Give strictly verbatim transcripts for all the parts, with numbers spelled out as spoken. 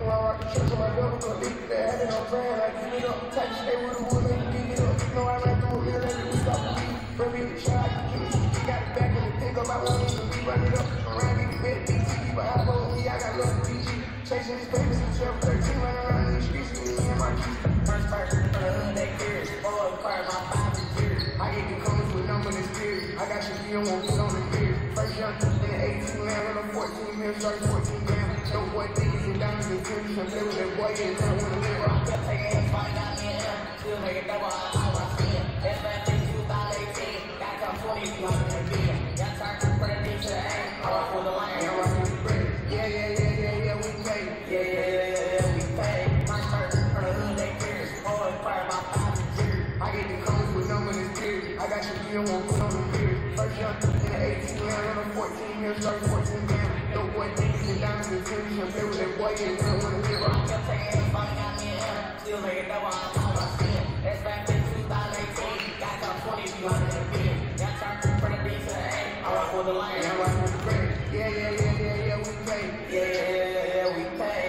When I rock the church on my double, go deep, they had it on brand, like give it up. Type to stay with the wood, let me dig it up. No, I like the wood, let me stop the beat. For me to try, you got it back in the pick up, I won't even be running up. Around me, bit B T, but I follow me, I got love for P G. Chasing these papers in twelve thirteen, running around in the streets with me and my keys. First part, for the hood, they clear. Boy, part my five and years. I get the colors with number and spirit. I got your deal, won't get on the beard. First young in the eighteen, man, when I'm fourteen, man, started fourteen grams. No boy, niggas and diamonds and finish. I'm there with that boy, and I wanna live. I kept taking ass, fighting out me and him. Still make it double, I how I see it. That's back in two thousand eighteen. Got come twenty, two hundred and billion. Got turned to put a bitch to the aim. I rock for the line, I rock for the bread. Yeah, yeah, yeah, yeah, yeah, we pay. Yeah, yeah, yeah, yeah, yeah, we pay. My shirt for the hood, they clear. Boy, fire about five and years. I get the colors with number and spirit. I got your deal, won't put on the beard. First young in the eighteen, man, when I'm fourteen, man, started fourteen grams. No boy, niggas and diamonds and finish. I'm there with that boy, and I wanna live. I kept taking ass, fighting out me and him. Still make it double, I how I see it. That's back in two thousand eighteen. Got come twenty, two hundred and billion. Got turned for the beat to the aim. I rock for the line, I rock for the bread. Yeah, yeah, yeah, yeah, yeah, we pay. Yeah, yeah, yeah, yeah, yeah, we pay.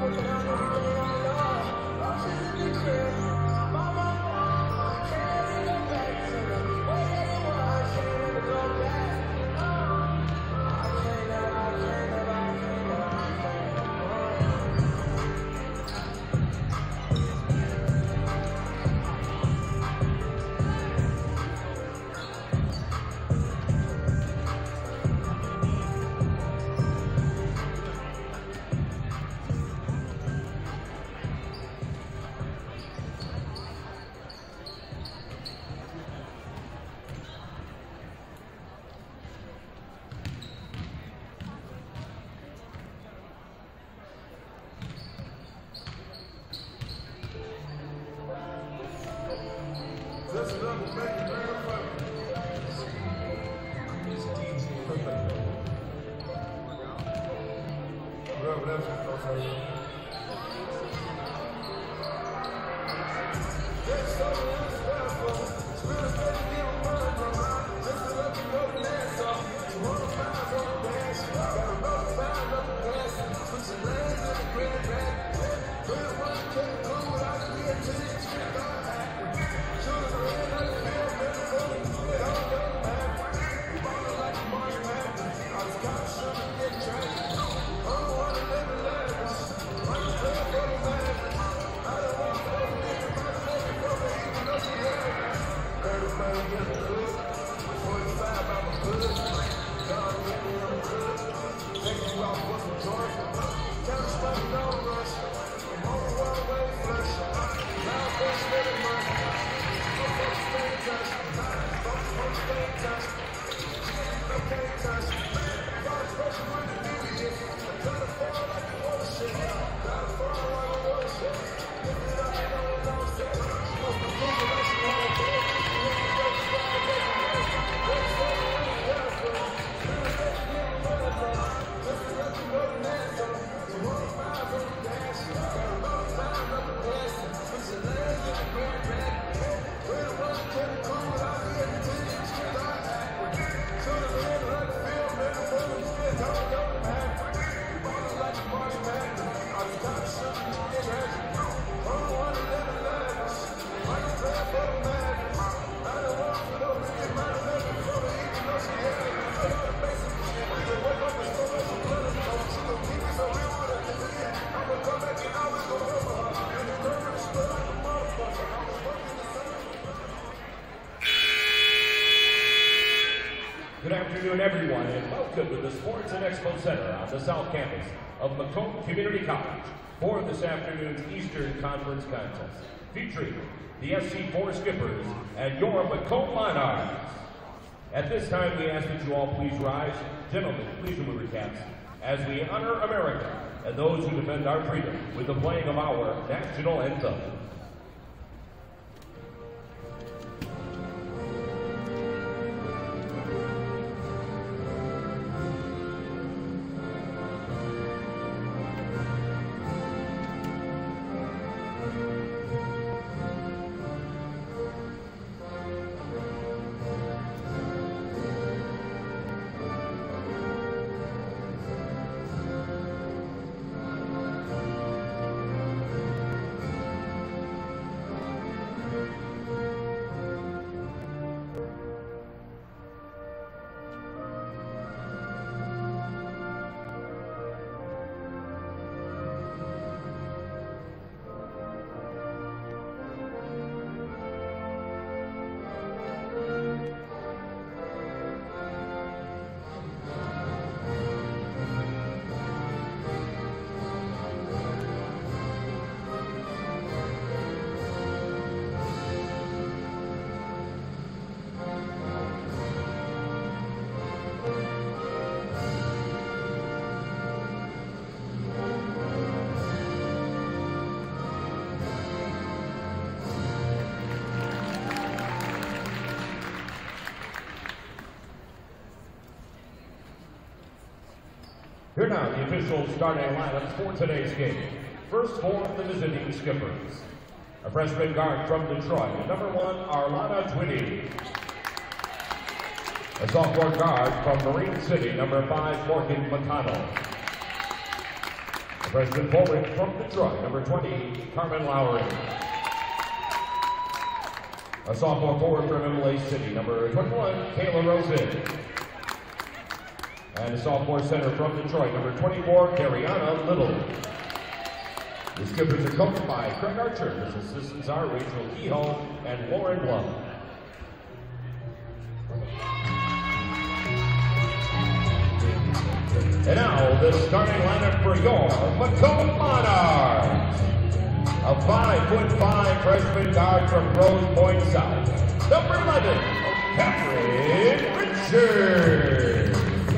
working on everything I love. Options in the crib. Mama, I can't ever go back to the way that it was. I can't ever go back. I can't ever, I can't ever, I can't ever, I can't ever. That's enough to make it real fun. It's D J. Whatever that's supposed to be. Let's go to the spell. Spill a steady, give a run from mine. Just to let you know the dance off. You wanna find on the dance. Gotta roll find up the dance. Put your legs in the green bag. Real one, take it cool. I can be a team. Street on Good afternoon, everyone, and welcome to the Sports and Expo Center on the South Campus of Macomb Community College for this afternoon's Eastern Conference contest, featuring the S C four Skippers and your Macomb Monarchs. At this time, we ask that you all please rise. Gentlemen, please remove your caps as we honor America and those who defend our freedom with the playing of our national anthem. Here now the official starting lineups for today's game. First for the visiting Skippers. A freshman guard from Detroit, number one, Arlana Twitty. A sophomore guard from Marine City, number five, Morgan McConnell. A Freshman forward from Detroit, number twenty, Carmen Lowry. A sophomore forward from M L A City, number twenty-one, Kayla Rosen. And a sophomore center from Detroit, number twenty-four, Cariana Little. The skippers are coached by Craig Archer. His assistants are Rachel Kehoe and Lauren Love. And now, the starting lineup for your Macomb Monarchs. A five foot five freshman guard from Rose Point South, number eleven, Catherine Richards.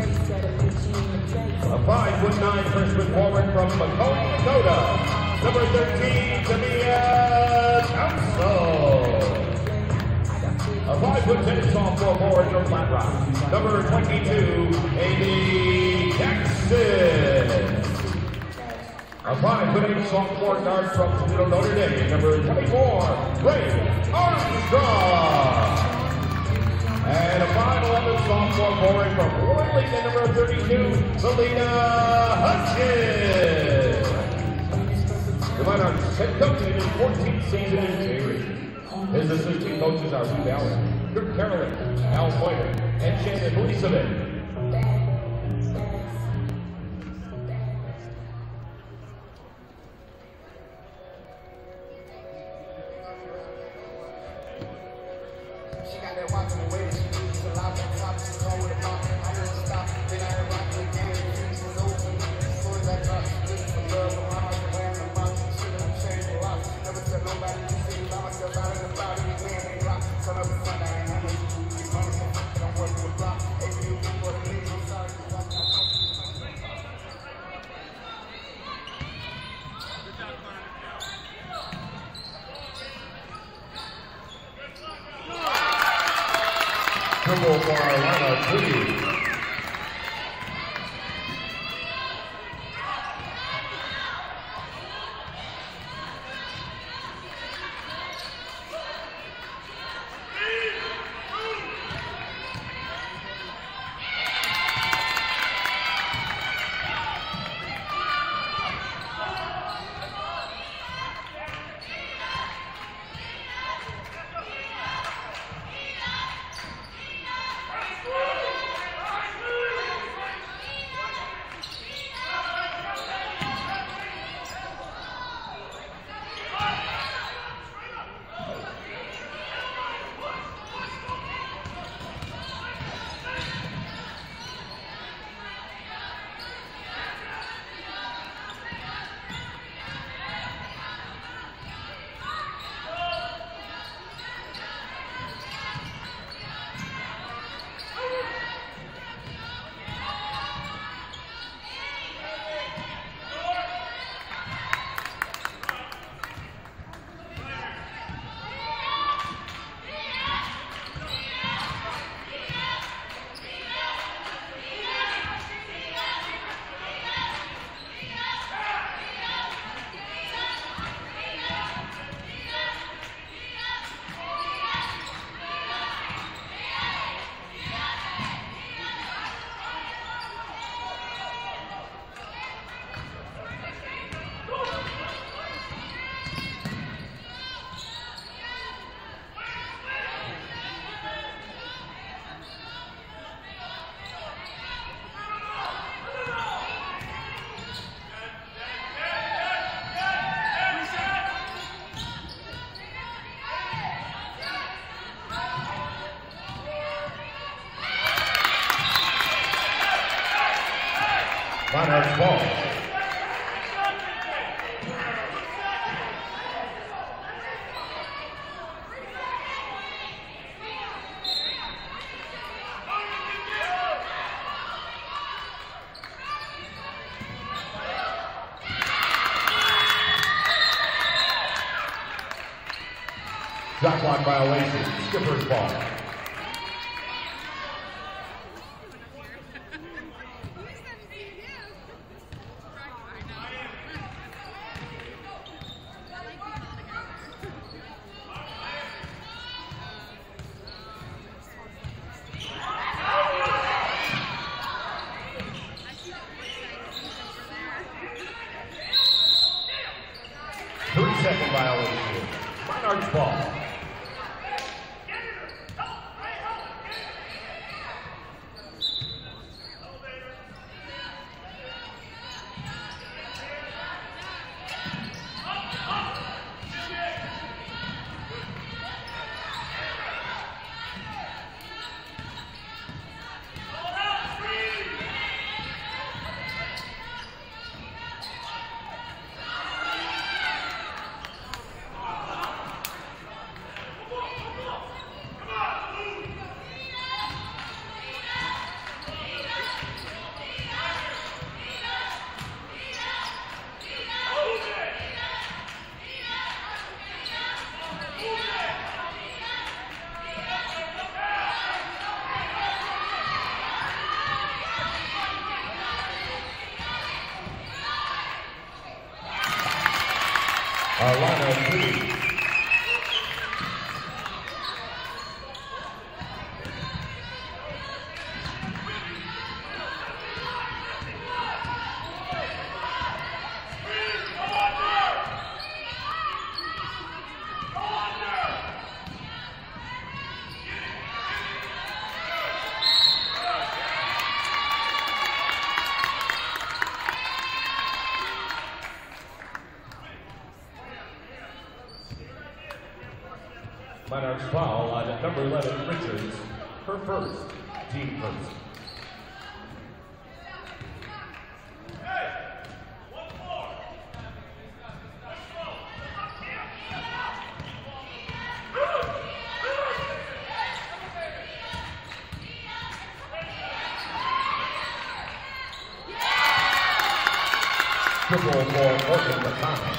A five foot nine freshman forward from Macomb, Dakota, number thirteen, Tamia Council. A five foot ten sophomore forward from Flat Rock, number twenty-two, Amy Jackson. A five foot eight sophomore guard from Toledo, Notre Dame, number twenty-four, Ray Armstrong. And a five eleven sophomore forward from Worthington, number thirty-two, Selena Hutchins. The Monarchs head coach in his fourteenth season in J-League. His assistant coaches are Ruth Allen, Kirk Carolyn, Al Pointer, and Shannon Elisabeth. She got that walking away, she needs a lot of top, she's going with a pop. I heard her stop, then I heard rock again, the dreams was open. As soon as I dropped, she looking for love, but my heart was wearing a box. She done changed a lot, never tell nobody to see about myself out in the body, again, they rock. Turn up the front, I ain't having to do this money, so I'm working with block. Hey, you for the league, I'm sorry, because I'm not. Triple for our lineup, three. Monarchs ball. Shot clock violation, skipper's ball. Three-second violation. Monarchs ball. Alana three. Monarchs foul on number eleven, Richards, her first, team first. Triple for Morgan Macomb.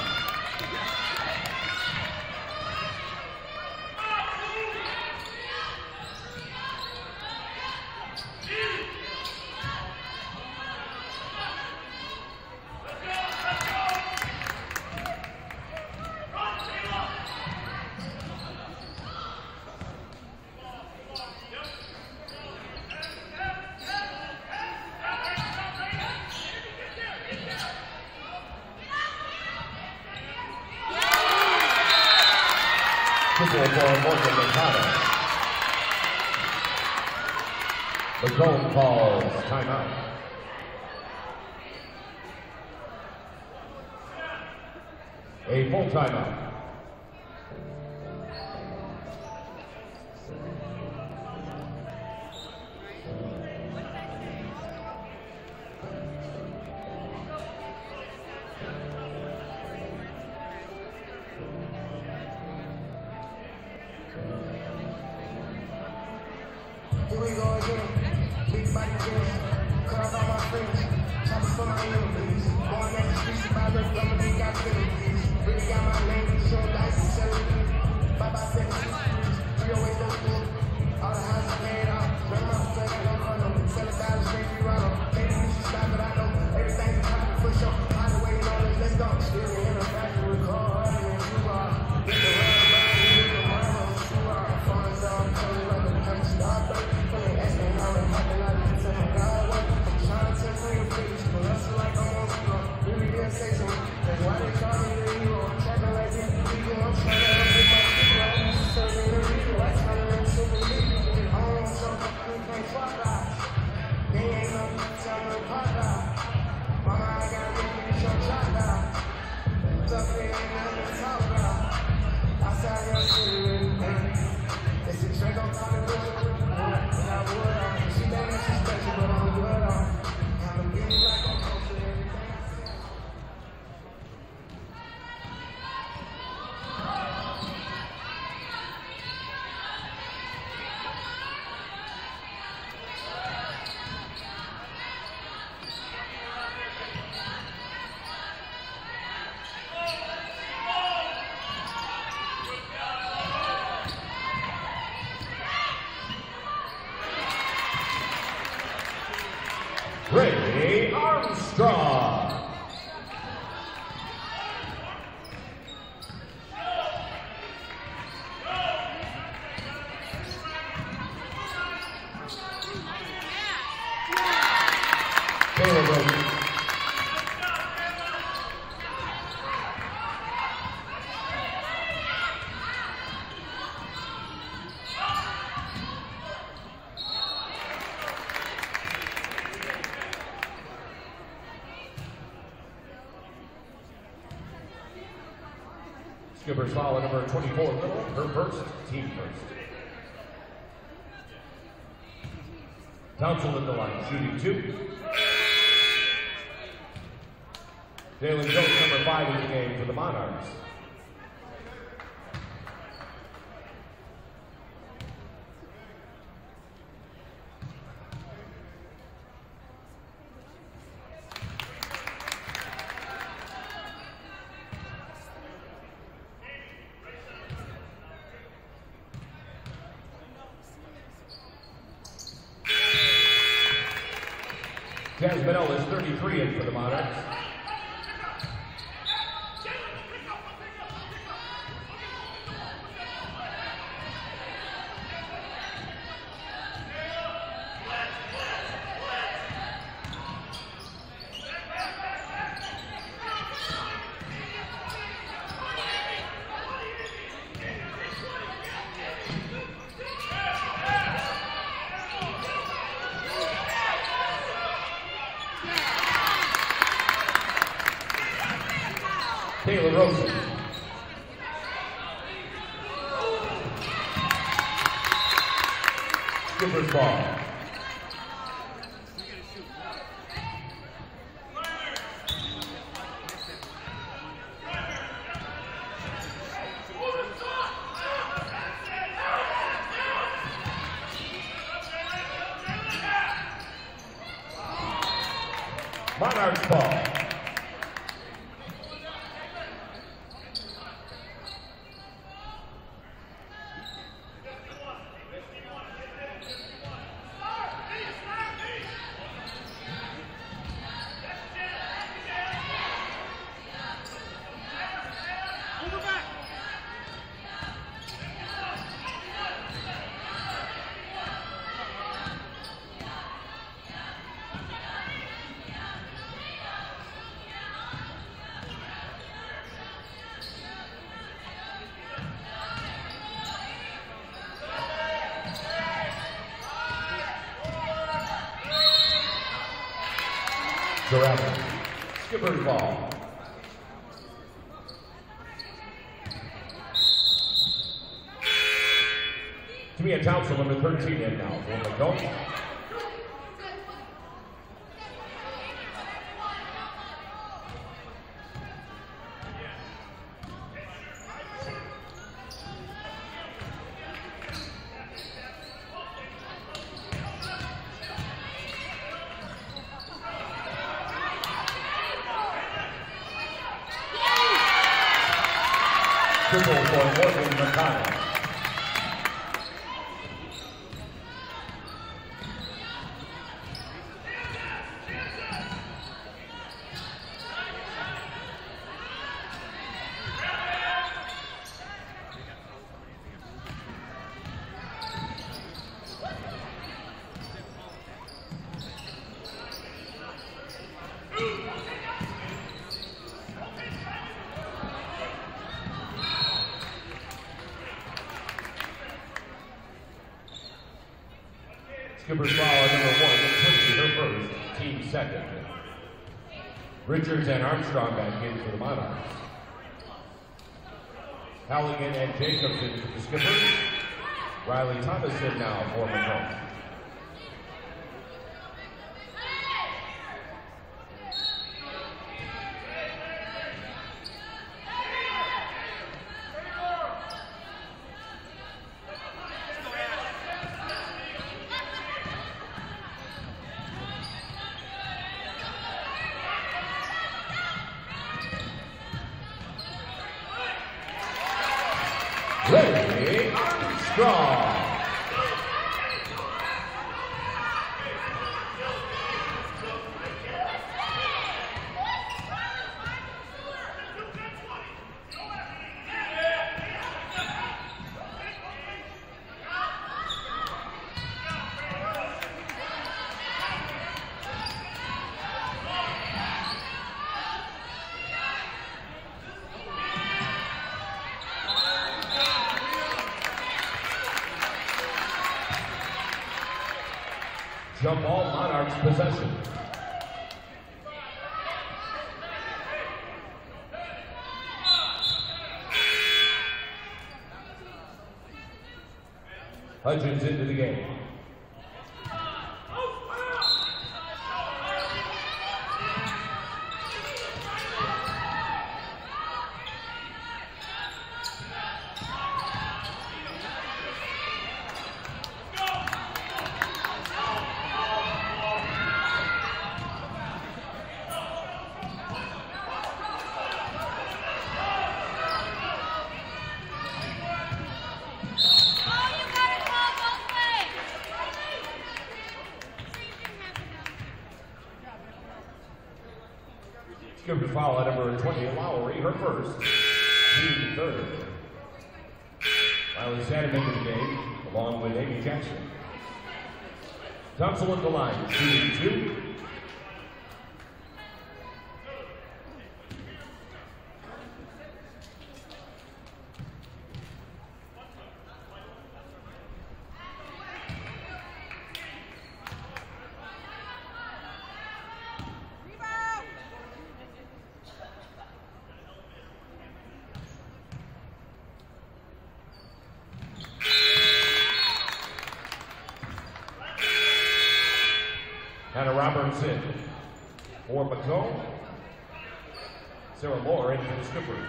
Triple for Morgan Macomb. The zone calls timeout. A full timeout. Here we go again. Big body again. Carve out my friends. Choppers for my enemies. Going down the streets about the dumb and they got penalties. Really got my name. Show dice and celery. Bye bye seven six degrees. Three always go through. All the houses paid off. Run my straight and don't run them. Seven thousand straight free run them. Maybe you should stop it. I know everything's a profit for sure. By the way, you know this. Let's go. Still in a factory with car harder than you are. Get the run back. Get the run on. You are. Funds all coming like a country star. Say something. That's why they call me the hero. I'm trapping like this. People, I'm trying to get my people. I'm serving the people. I try to run super league. I don't want something you can't fuck out. They ain't no tell me to pop out. Mama, I gotta make me show drop out. Stuff they ain't nothing to talk about. Outside your city, man. It's a trick on top of the river. And I would on. She think that she's special, but I'm good on. I'm a beauty like I'm close to everything. Skipper's foul, number twenty-four, Little, her first, team first. Townsend at the line, shooting two. Jalen Jones, number five in the game for the Monarchs. Jasmine Ellis, thirty-three in for the Monarchs. Taylor Rosen. Skipper's ball. Monarchs ball. Durant. Skipper's ball. Tamia Townsend, number thirteen in now for Macomb. Triple for Morgan Macomb. Skipper's foul at number one, Quincy, her first, team second. Richards and Armstrong back in for the Monarchs. Halligan and Jacobson for the Skippers. Riley Thomason now for Macomb. Riley Armstrong. Jump ball, Monarchs possession. Hudgens into the game. Give the foul at number twenty, Lowry, her first, team third. Riley Sanham into the game, along with Amy Jackson. Thompson at the line, shooting two. Hannah Robertson for Macomb. Sarah Moore into the skipper.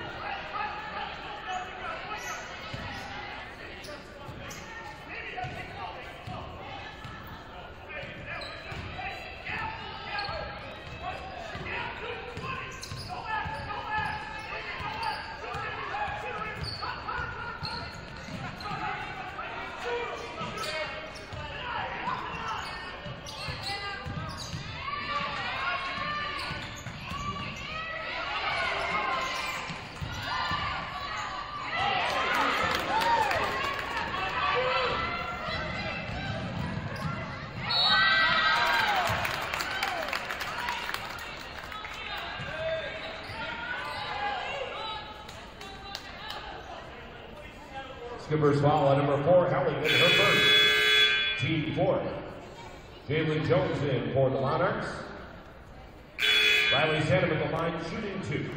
Skipper's foul at number four, Helling in her first, team fourth. Jalen Jones in for the Monarchs. Riley Sanham at the line, shooting two.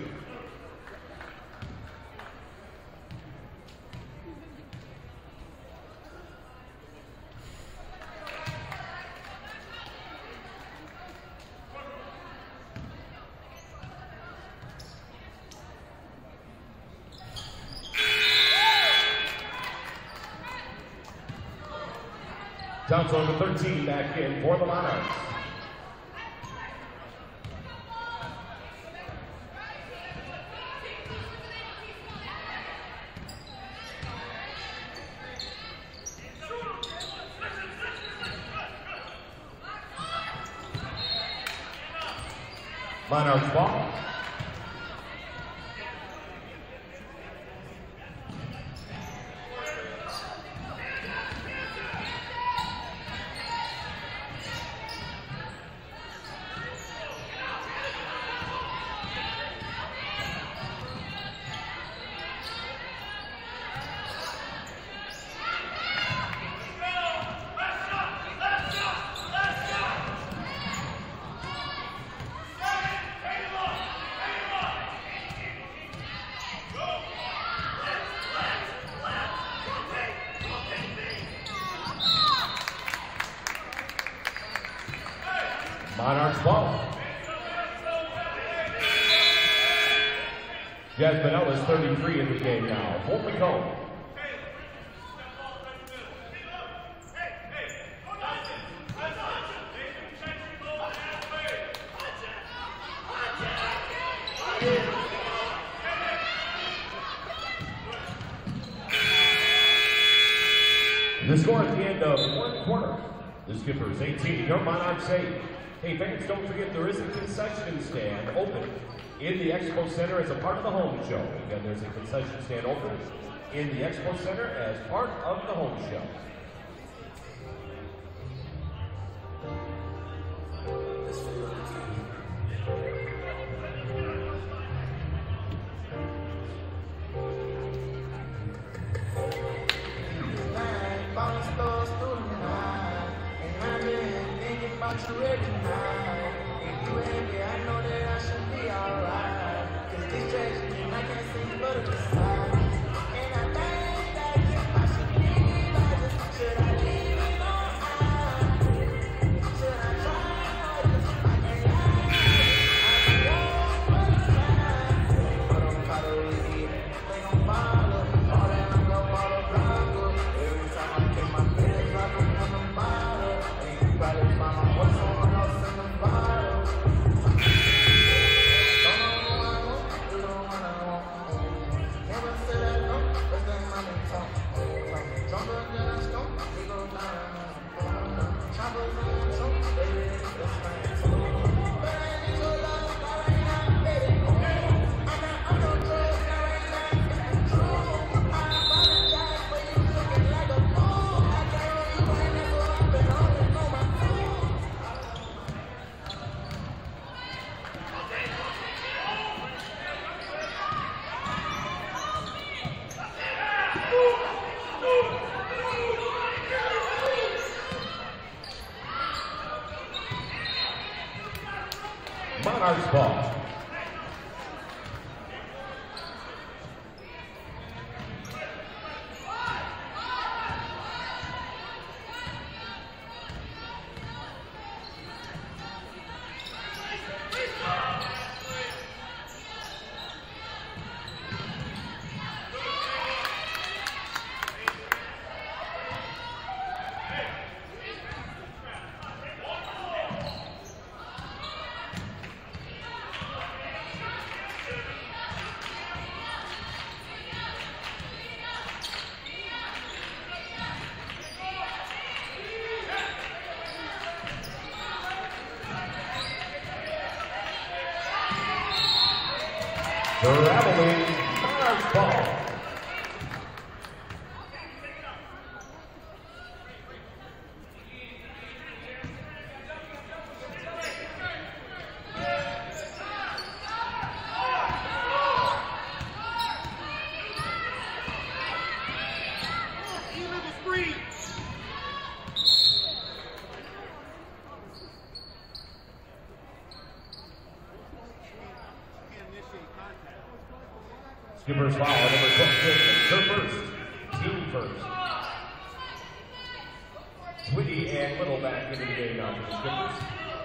Johnson number thirteen back in for the Monarchs. Monarchs ball. Monarchs ball. Jasmine Ellis, thirty-three in the game now. For Macomb. The score at the end of one quarter. The Skippers eighteen, your Monarchs eight. Hey fans, don't forget there is a concession stand open in the Expo Center as a part of the home show. Again, there's a concession stand open in the Expo Center as part of the home show. You every night, and you happy, I know that I should be alright. Cause this tragedy, I can't see but a side. And I think that if I should leave, I just should I Monarchs ball. Traveling Monarchs ball. Skipper's foul, number twenty-six, her first, team first. Twitty and Little back into the game now for the Skippers.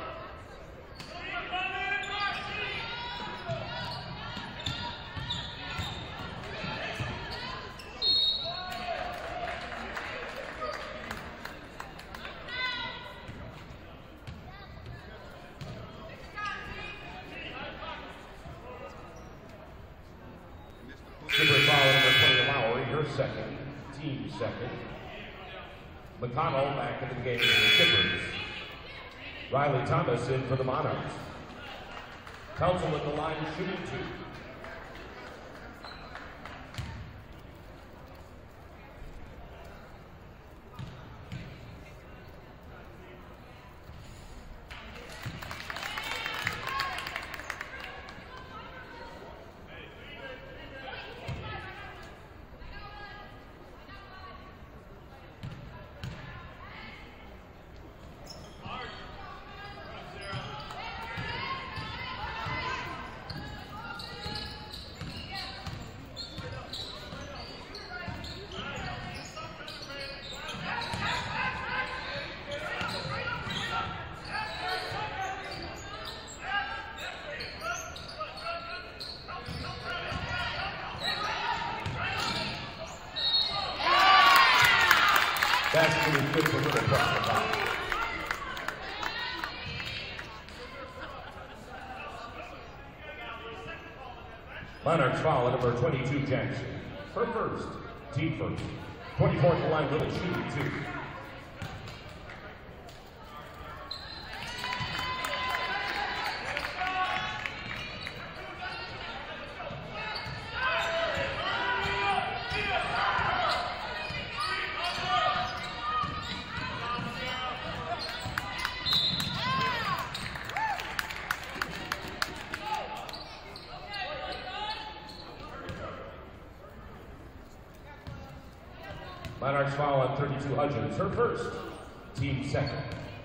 Skipper foul number twenty, Lowry, her second, team second. McConnell back into the game for the Skippers. Riley Thomas in for the Monarchs. Council at the line shooting two. That's really good for Little across the top. Monarchs foul at number twenty-two, Jackson. Her first, team first. twenty-four at the line, Little shooting two. Monarchs foul on thirty-two, Hudgens, her first, team second.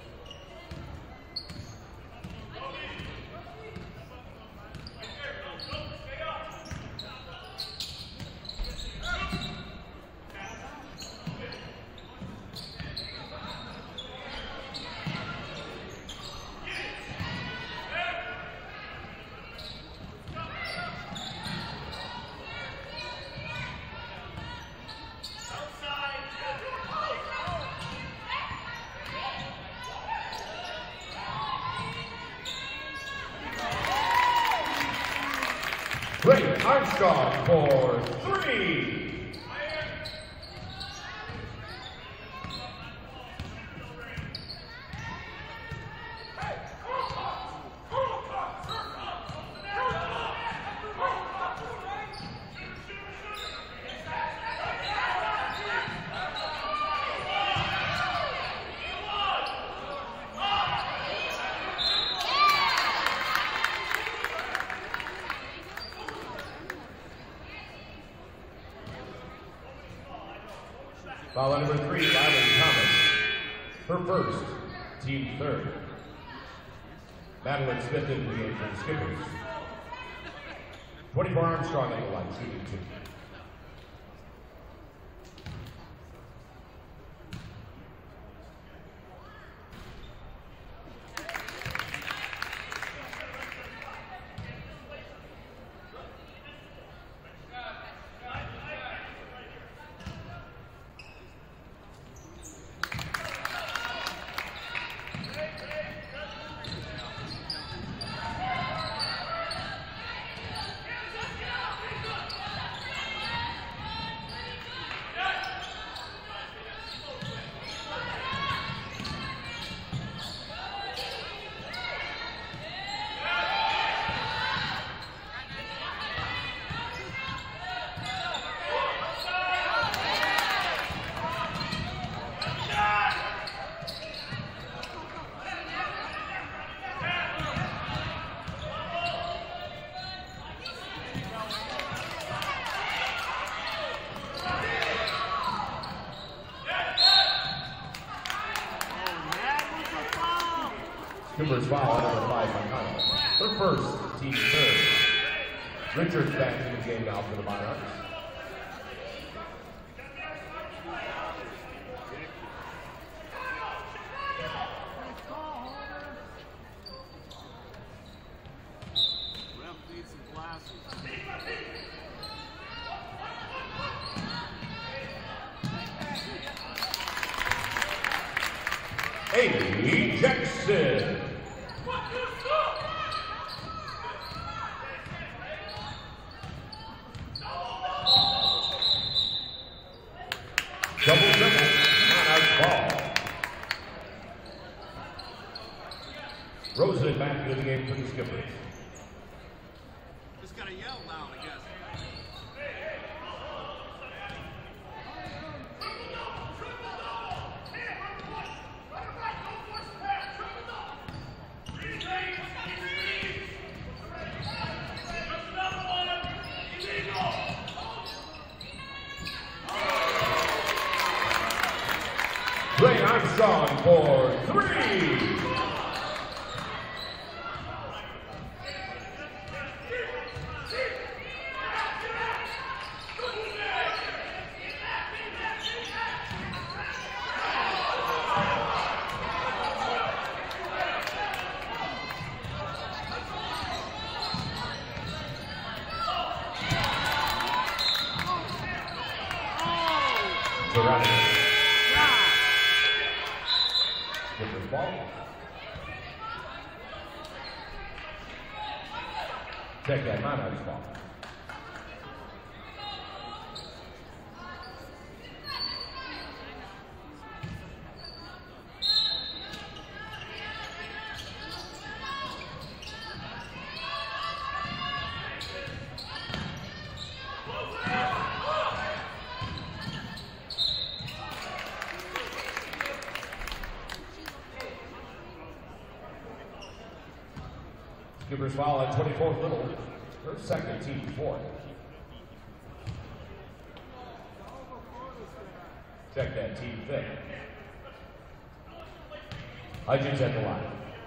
Great Armstrong for three. Foul on number three, Riley Thomas. Her first, team third. Madeline Smith into the game for the Skippers. twenty-four Armstrong on the line, shooting two. Cooper's foul on number five, Macomb. Her first, team third. Richards back in the game now for the Monarchs. Amy Jackson. Double dribble, Monarch ball. Rosen back into the game for the Skippers. Just gotta yell loud, I guess. Clair Armstrong for three. Geronimo. Skipper's ball. Check that Monarch's ball. Skipper's foul at twenty-four Little, her second, team fourth. Check that, team fifth. Hudgens at the line.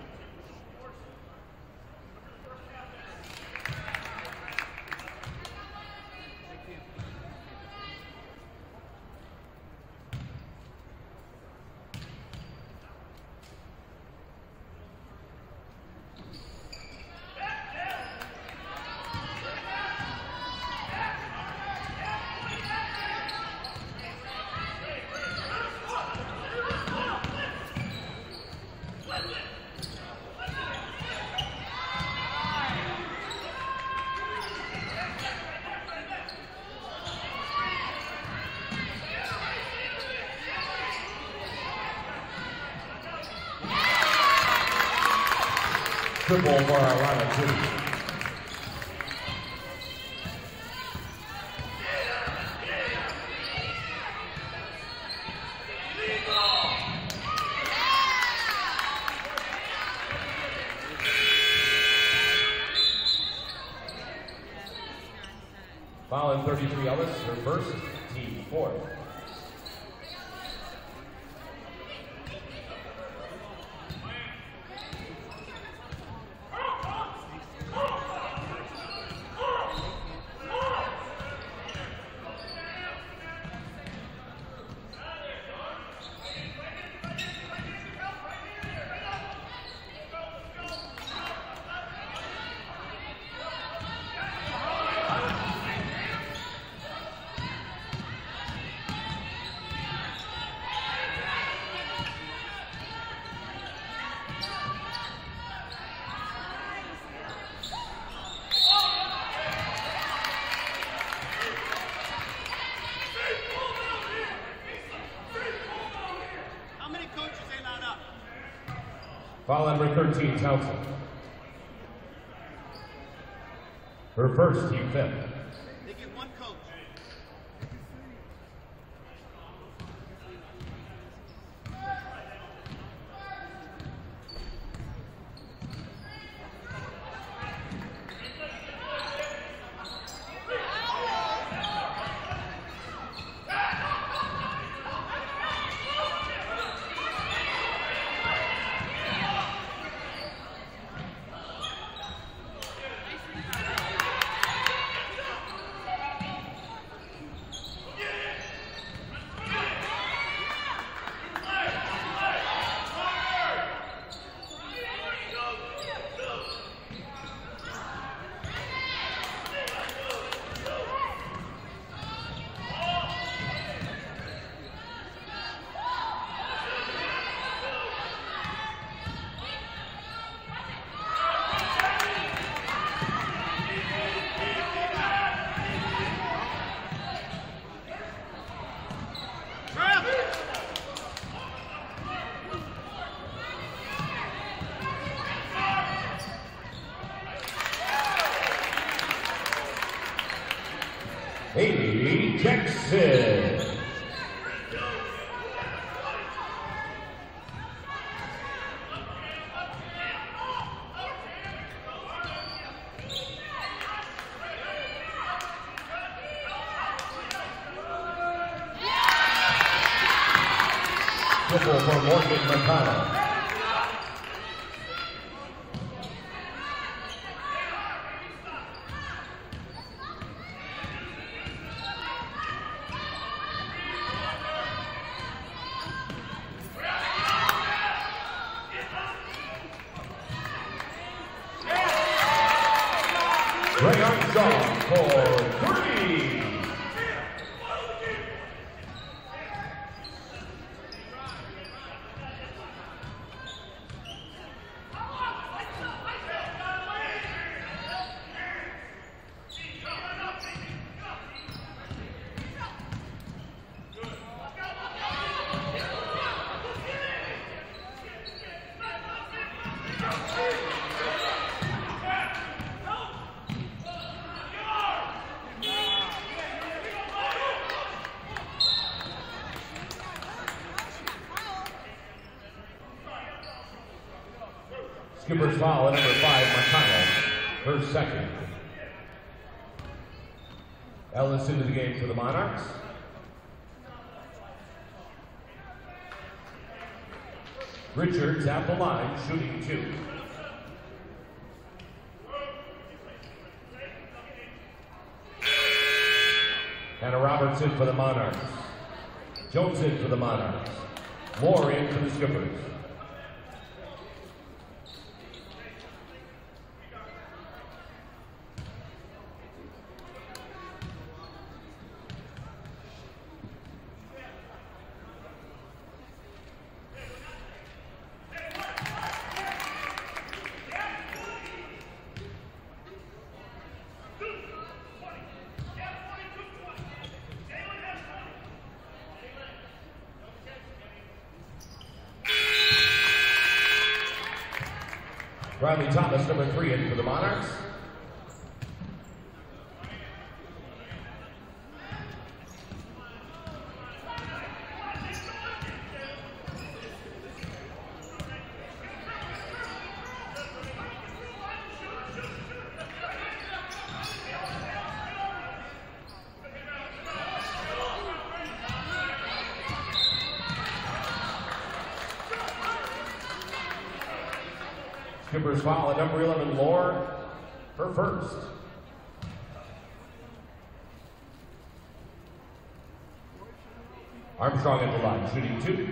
Triple for Alana City. Foul in thirty-three Ellis, her first, team fourth. Foul number thirteen, Townsend. Her first, team fifth. They get one coach. Amy Jackson. Triple for Morgan McConnell. Ray Armstrong for three. Skipper's foul at number five, McConnell, her second. Ellis into the game for the Monarchs. Richards at the line, shooting two. Hannah Robertson for the Monarchs. Jones in for the Monarchs. Moore in for the Skippers. Riley Thomas, number three, in for the Monarchs. Skipper's foul at number eleven, Lore, her first. Armstrong at the line, shooting two.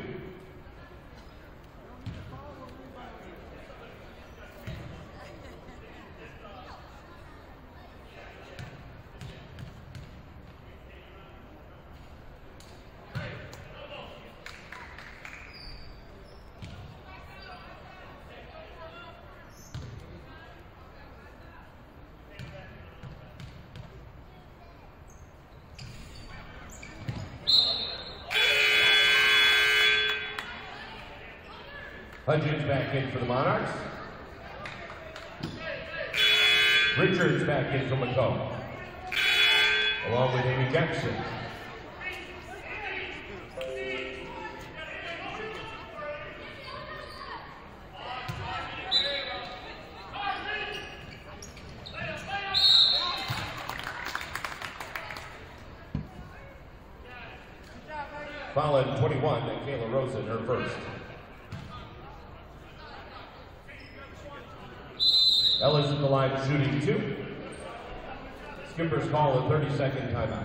Hudgens back in for the Monarchs. Richards back in for Macomb, along with Amy Jackson. Fouling twenty-one, and Kayla Rosen, her first. Ellis in the line shooting two. Skipper's call a thirty second timeout.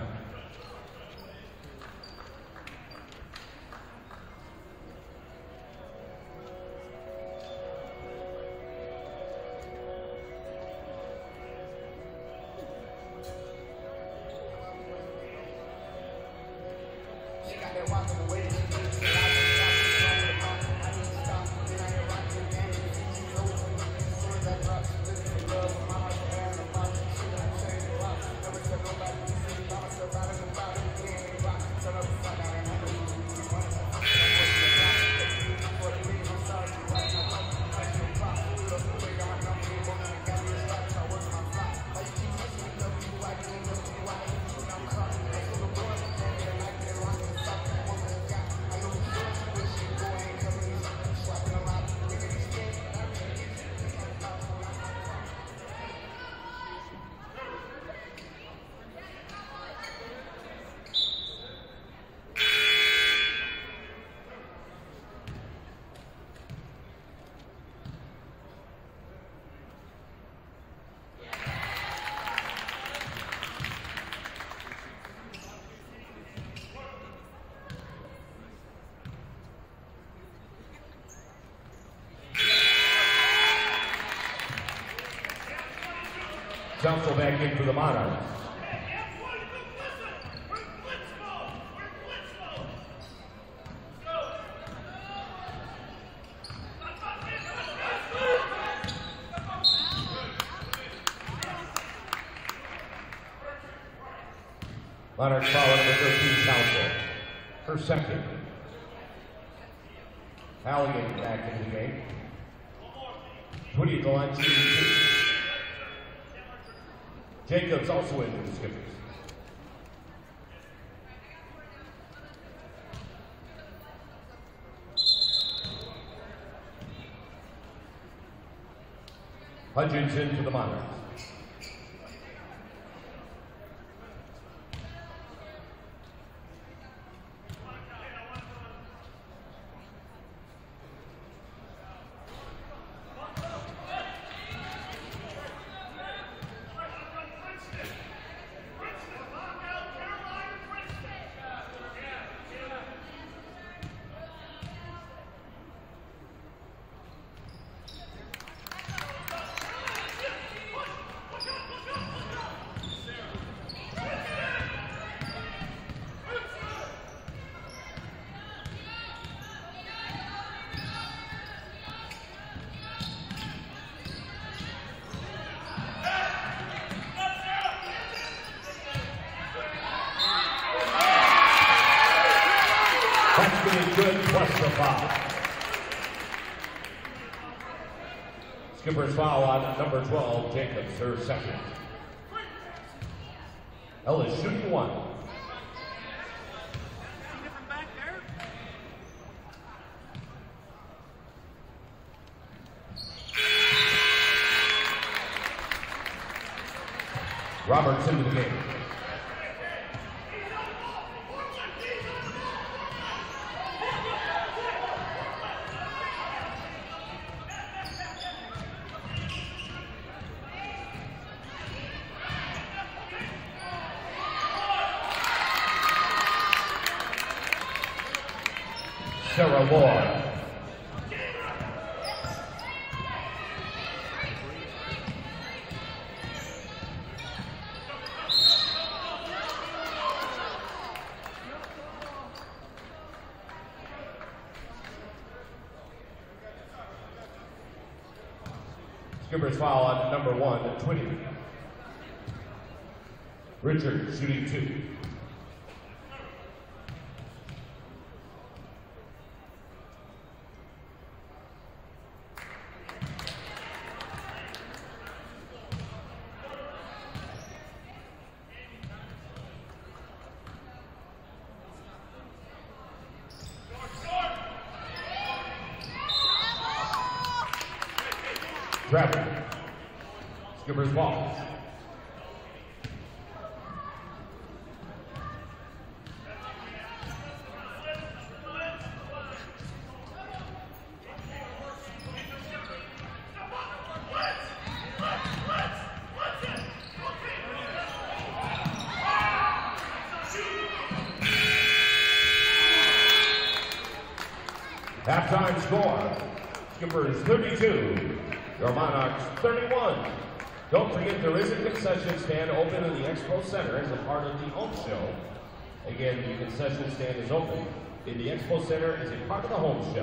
Council back in for the Monarchs. Monarchs foul number thirteen, Council. Her second. Halligan back into the game. Twitty at the line, shooting two. Jacobs also in for the Skippers. Hudgens in for the Monarchs. Good plus the foul. Skipper's foul on number twelve, Jacobs, her second. Ellis shooting one. Roberts into the game. Sarah Moore. Skipper's foul on number one, Twitty. Richard shooting two. Travel. Skipper's ball. Halftime score, Skippers thirty-two, your Monarchs thirty-one. Don't forget there is a concession stand open in the Expo Center as a part of the home show. Again, the concession stand is open in the Expo Center as a part of the home show.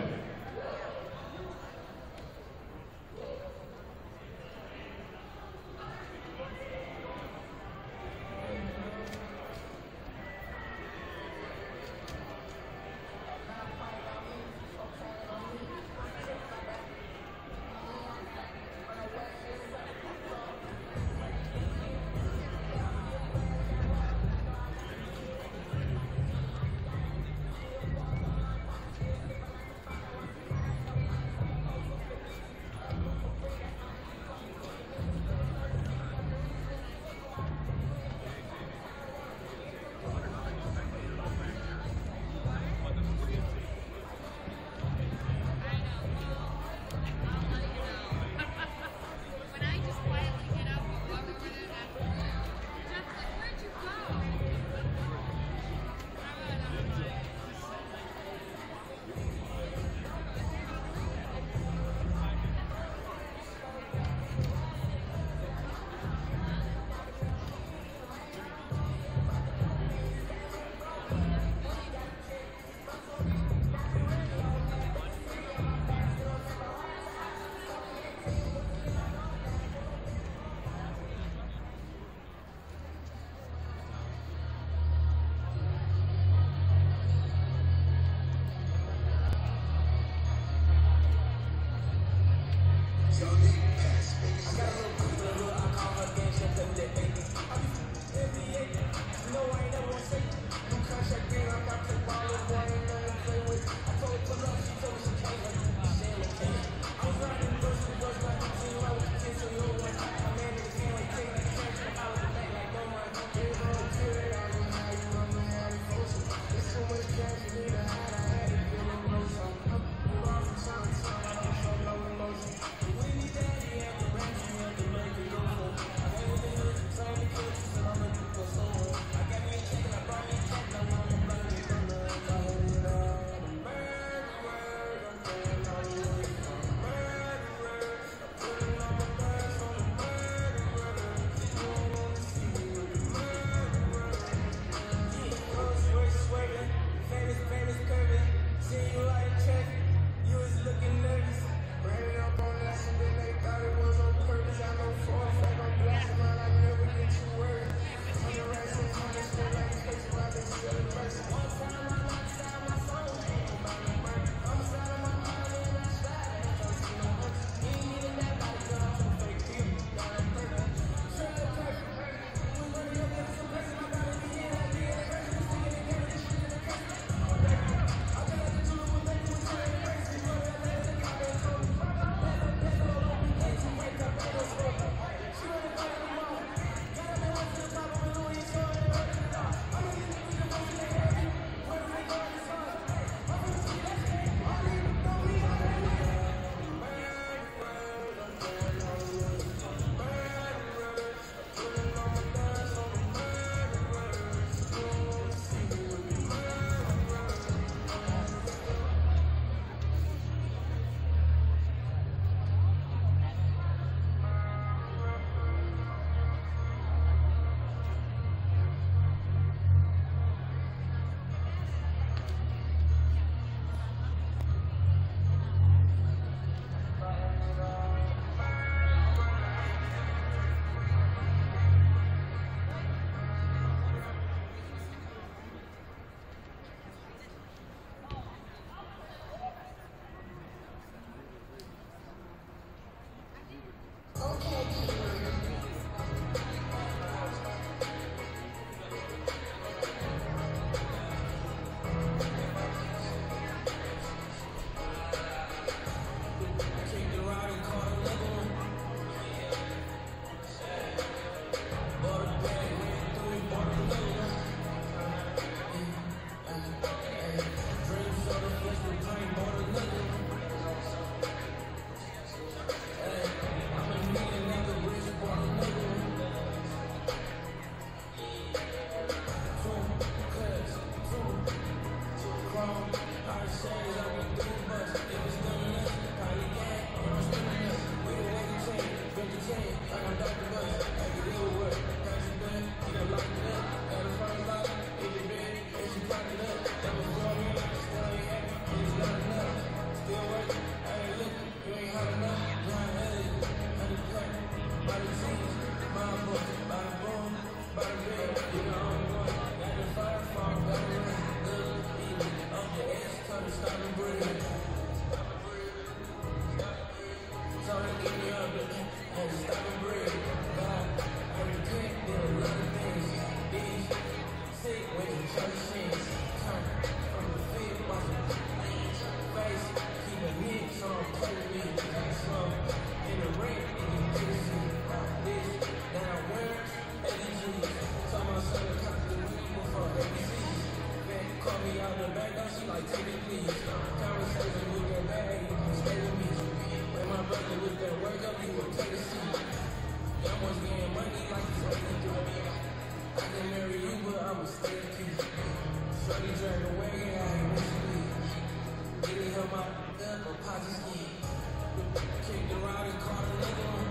out the back, now she like, take it please. Conversation with that bag, you can stay with me. When my brother with that work up, you will take a seat. Young one's getting money like he's eighty-three. I can marry you, but I'ma stay a key. Shorty drag a wagon, I ain't what she needs. Didn't help my up or potty ski. Kicked around and caught another one.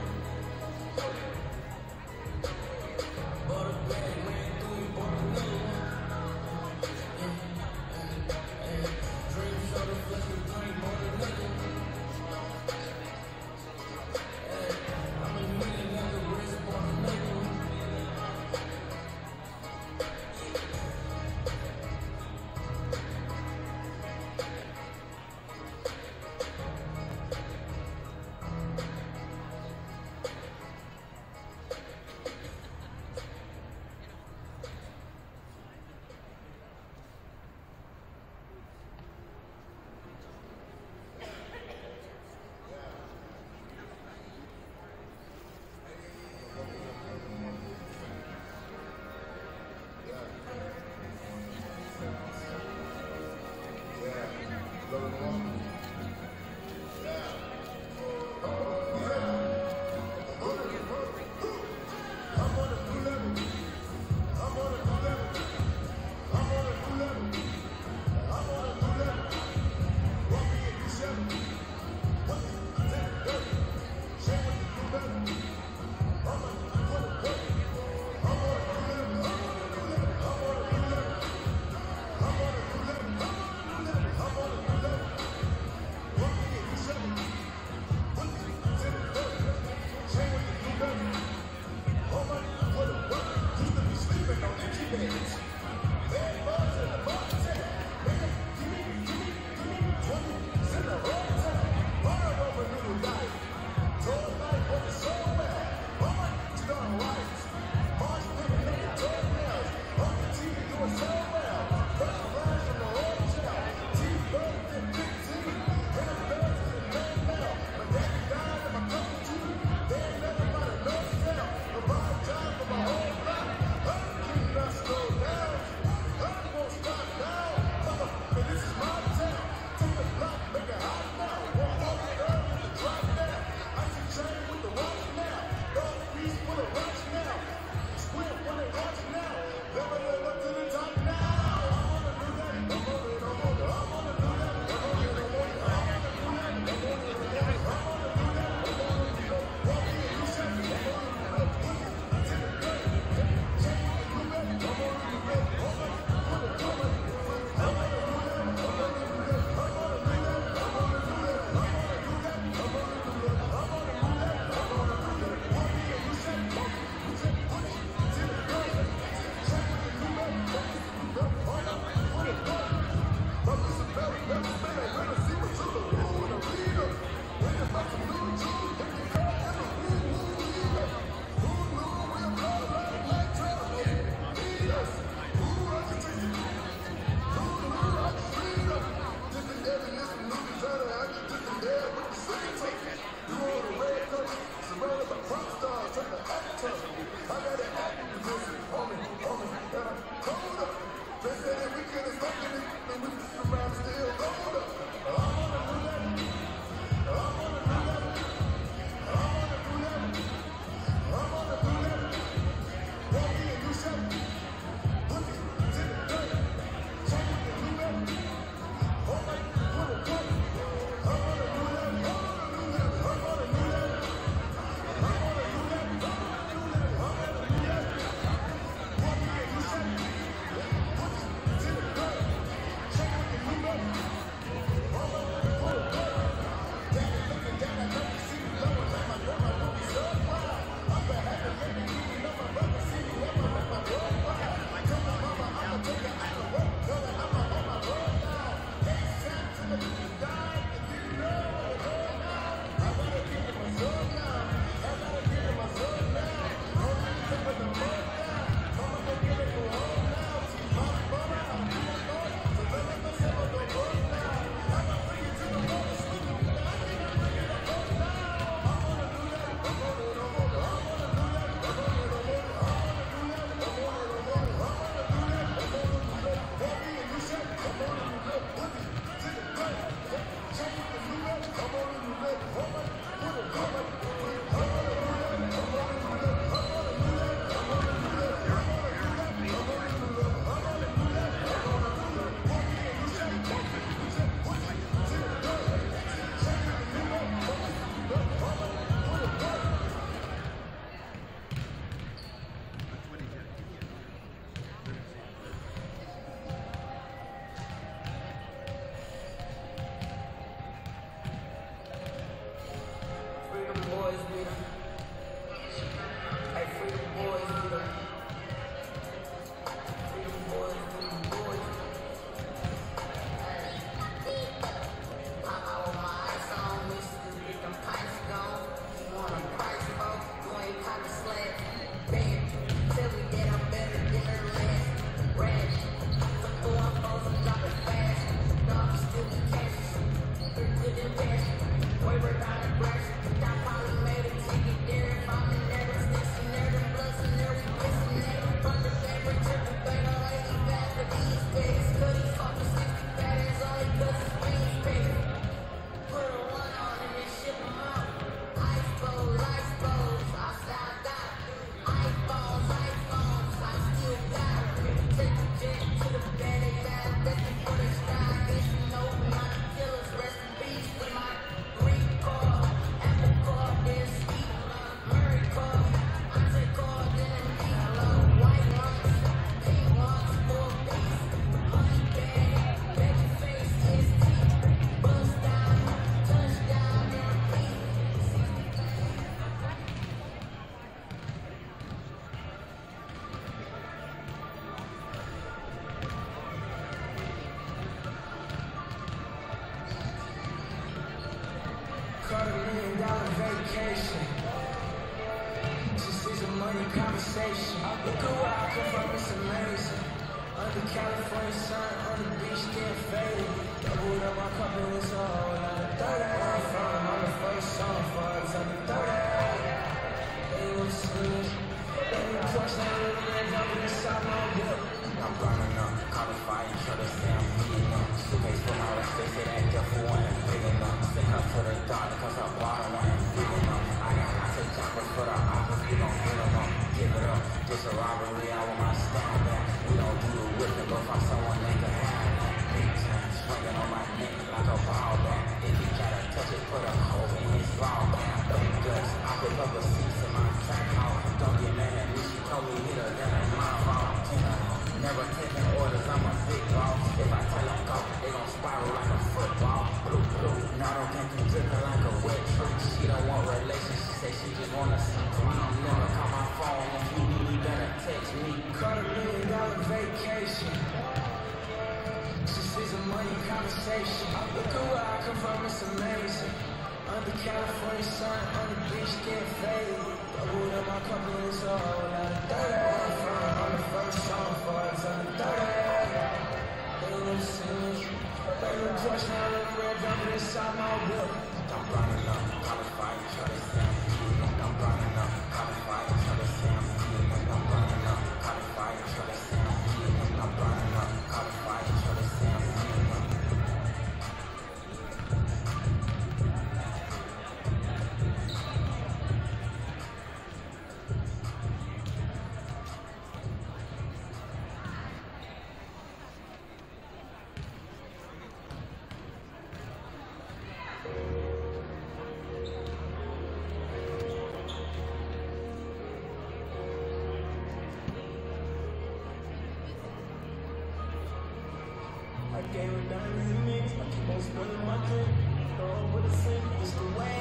Bought a bag, ran through and bought another one. Drink soda, flush the drink, bought another one. I'm a millionaire, rich, bought another one. vacation. Just is a money conversation. Look at where I come from, it's amazing. Under California sun, on the beach, getting faded. Doubled up my cup and it's a whole lot of thirty. I'm from, I'm the first song for us, I'm the thirty. They look serious. They look close, now they look up in the side, my whip. I'm burning up, call the fire, kill the Sam, heating up. Suitcase for my rest, they say that devil one ain't big enough. Send her to the doctor, cause her bottom one ain't big enough. I got lots of choppers for the office, we gon' hit them up. Give it up, just a robbery, I want my stand back. We don't do the whip and go find someone that can have that. Big time, swinging on my neck like a ball back. If he try to touch it, put a hole in his ball back. Big guts, I put up a seats in my track hall. Don't get mad at me, she told me hit her down in my fault. Never taking orders, I'm a big boss. If I tell them go, they gon' spiral like a football. Blue, blue, Nardo can't keep dripping like a wet tree. She don't want relations, she say she just wanna see me. I'm never call my phone, if you need me, better text me. Cut a million dollar vacation. This is a money conversation. Look at where I come from, it's amazing. Under California sun, on the beach, getting faded. Doubled up my cup and it's a whole lot of thirty. I'm from, I'm the first song for us, I'm the thirty. They look serious. They look close, now they look red, jumping inside my whip. I'm burning up, call the fire, kill the Sam. I'm burning up, call the fire, kill the Sam. I'm burning up, call the fire, kill the Sam. I'm burning up, call the fire, kill the Sam. I gave her diamonds and mix, I keep on spilling my drink. Throw up with a sink, it's the way.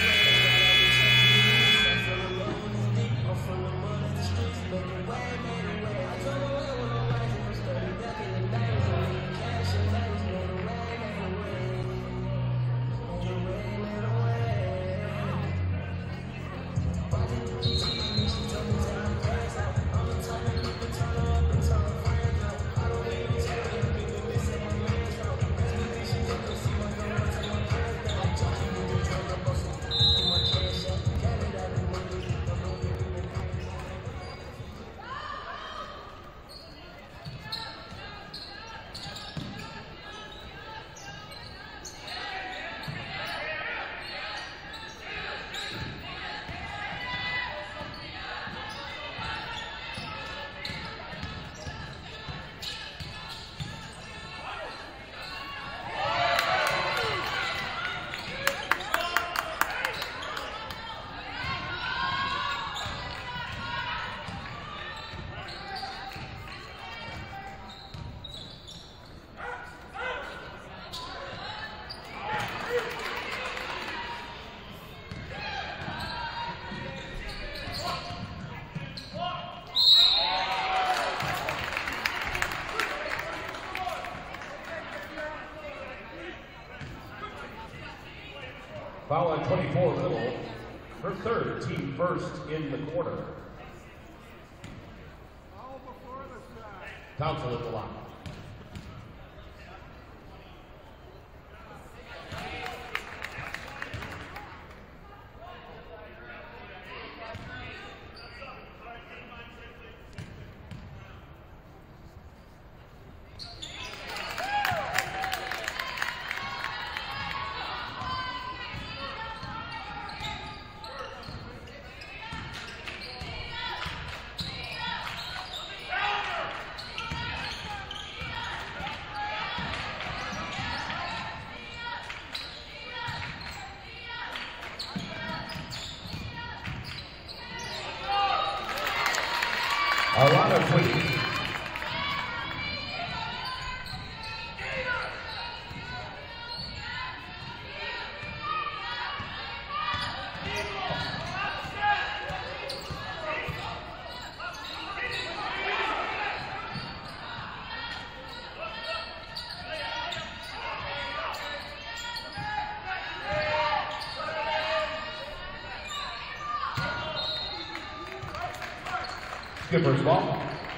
I'm full of love when it's deep, I'm full of mud in the streets. Make it way, made it way. I told her way when I'm rising, I'm starting back in the days. I'm making cash and things, made a way, made a way. Made a way, made a way. Watching the T V, she told me that I'm passed out. I'm the type that you can turn her up and turn her friends out. I don't even tell you. Foul on twenty-four, Little. Her third, team first in the quarter. Council at the line. Alana Queen. Skipper's ball.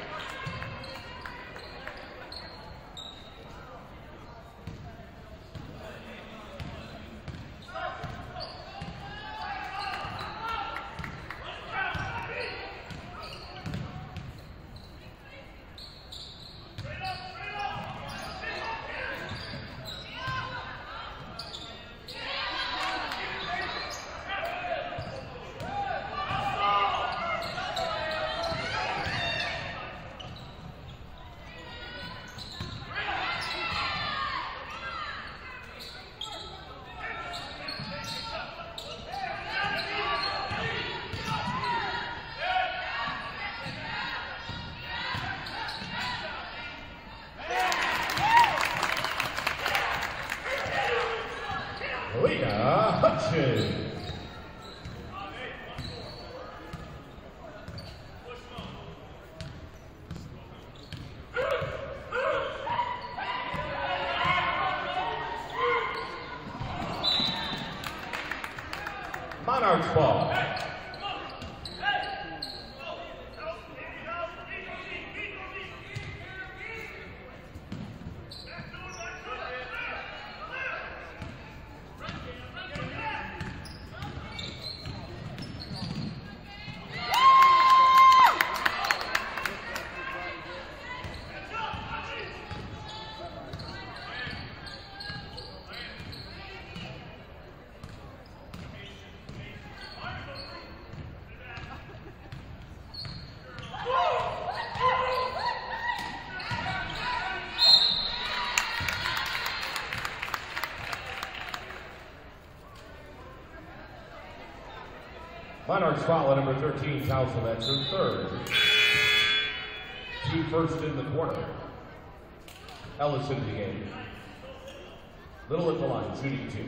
Monarchs ball. Monarchs foul at number thirteen, Townsend. That's her third. Team first in the corner. Ellis in the game. Little at the line, shooting two.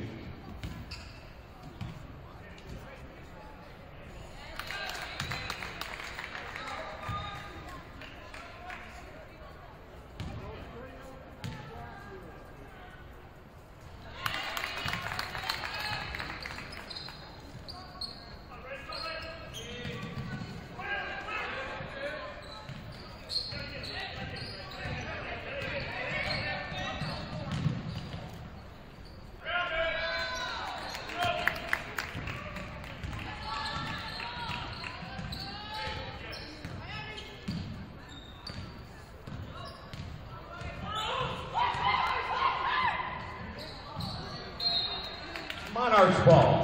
Monarchs ball.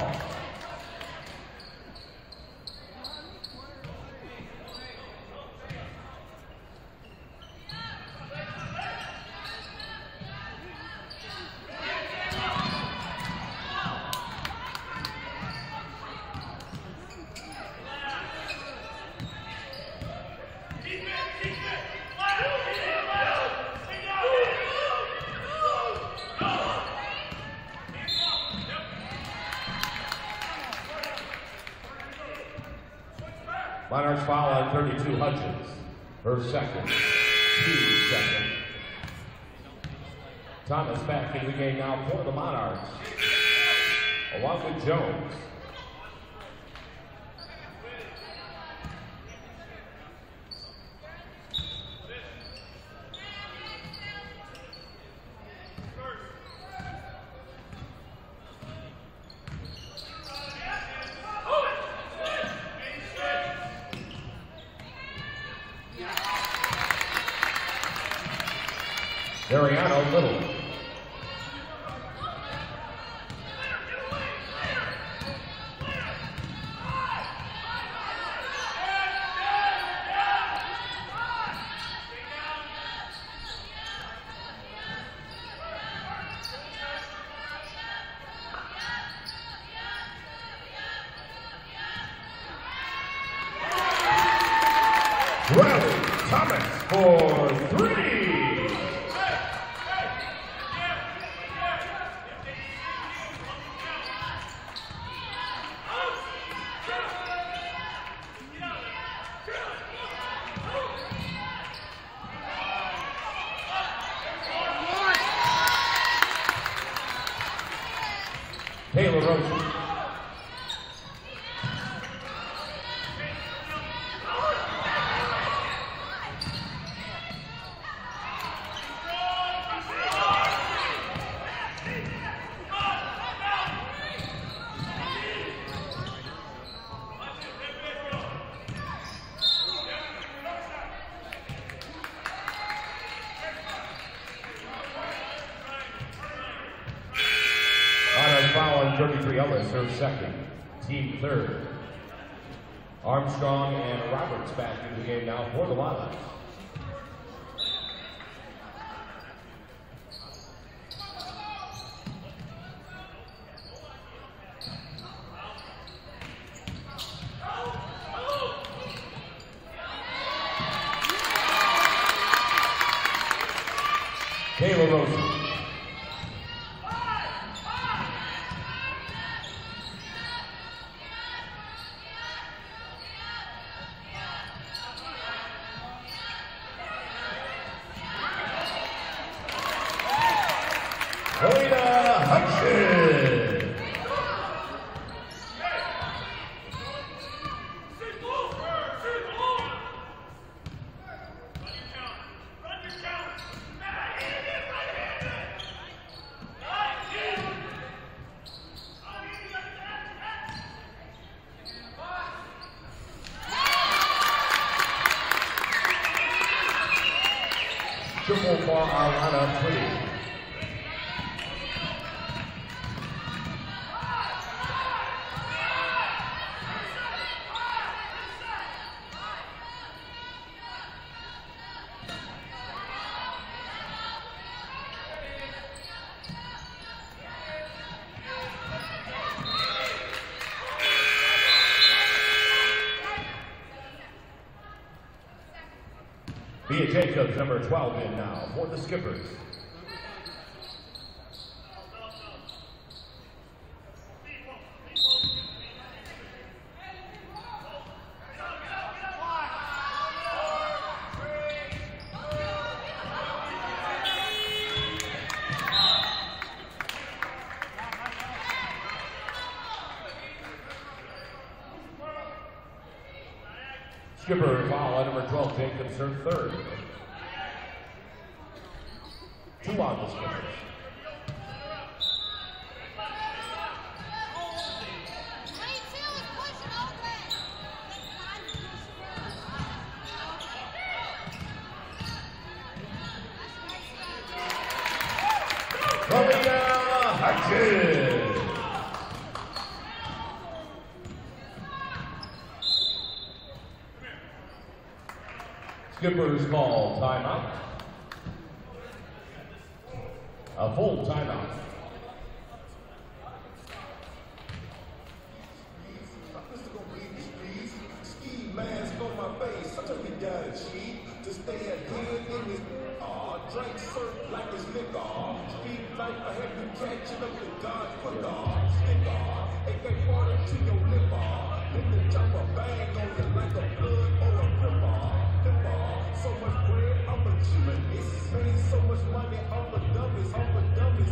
Monarchs foul on thirty-two, Hutchins. Her second. Two second. Thomas back in the game now for the Monarchs, along with Jones. Ariano Little. Riley Thomas for three. Taylor Rosen. thirty-three Ellis serves second, team third. Armstrong and Roberts back into the game now for the Wildlife. Kayla Rosen. Triple for our lineup three. Mia Jacobs, number twelve, in now for the Skippers. Skipper foul on number twelve, Jacobs, her third. Two on the Skippers. Coming down, Hutchins. Skippers call timeout. A full timeout. Ski mask on my face, sometimes we gotta cheat to stay ahead in this. Aw, drink surf like it's liquor. Speed like I had you catching up the God quicker. Sticker, A K forty to your liver. Let the jumper bang on you like a blood or a ripper. So much bread, I'm a genius. Made so much money on the dummies, on the dummies.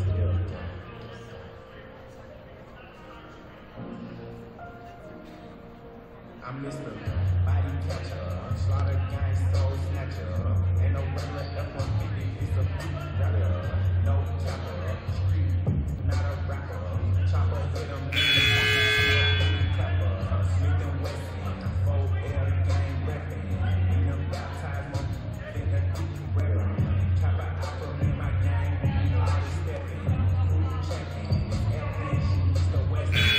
I'm Mister Body Catcher, Slaughter Gang Soul Snatcher. Ain't no regular F one fifty, it's a rapper. No chopper, street, not a rapper. Chopper hit him in the clapper. Smith and Wesson, four L gang reppin'. Need them baptized, more than a deep rapper. Chopper out from in my gang, all the steppin'. Food checking, everything shoots the Wesson.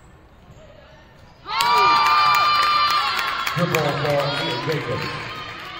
Triple for Mia Jacobs.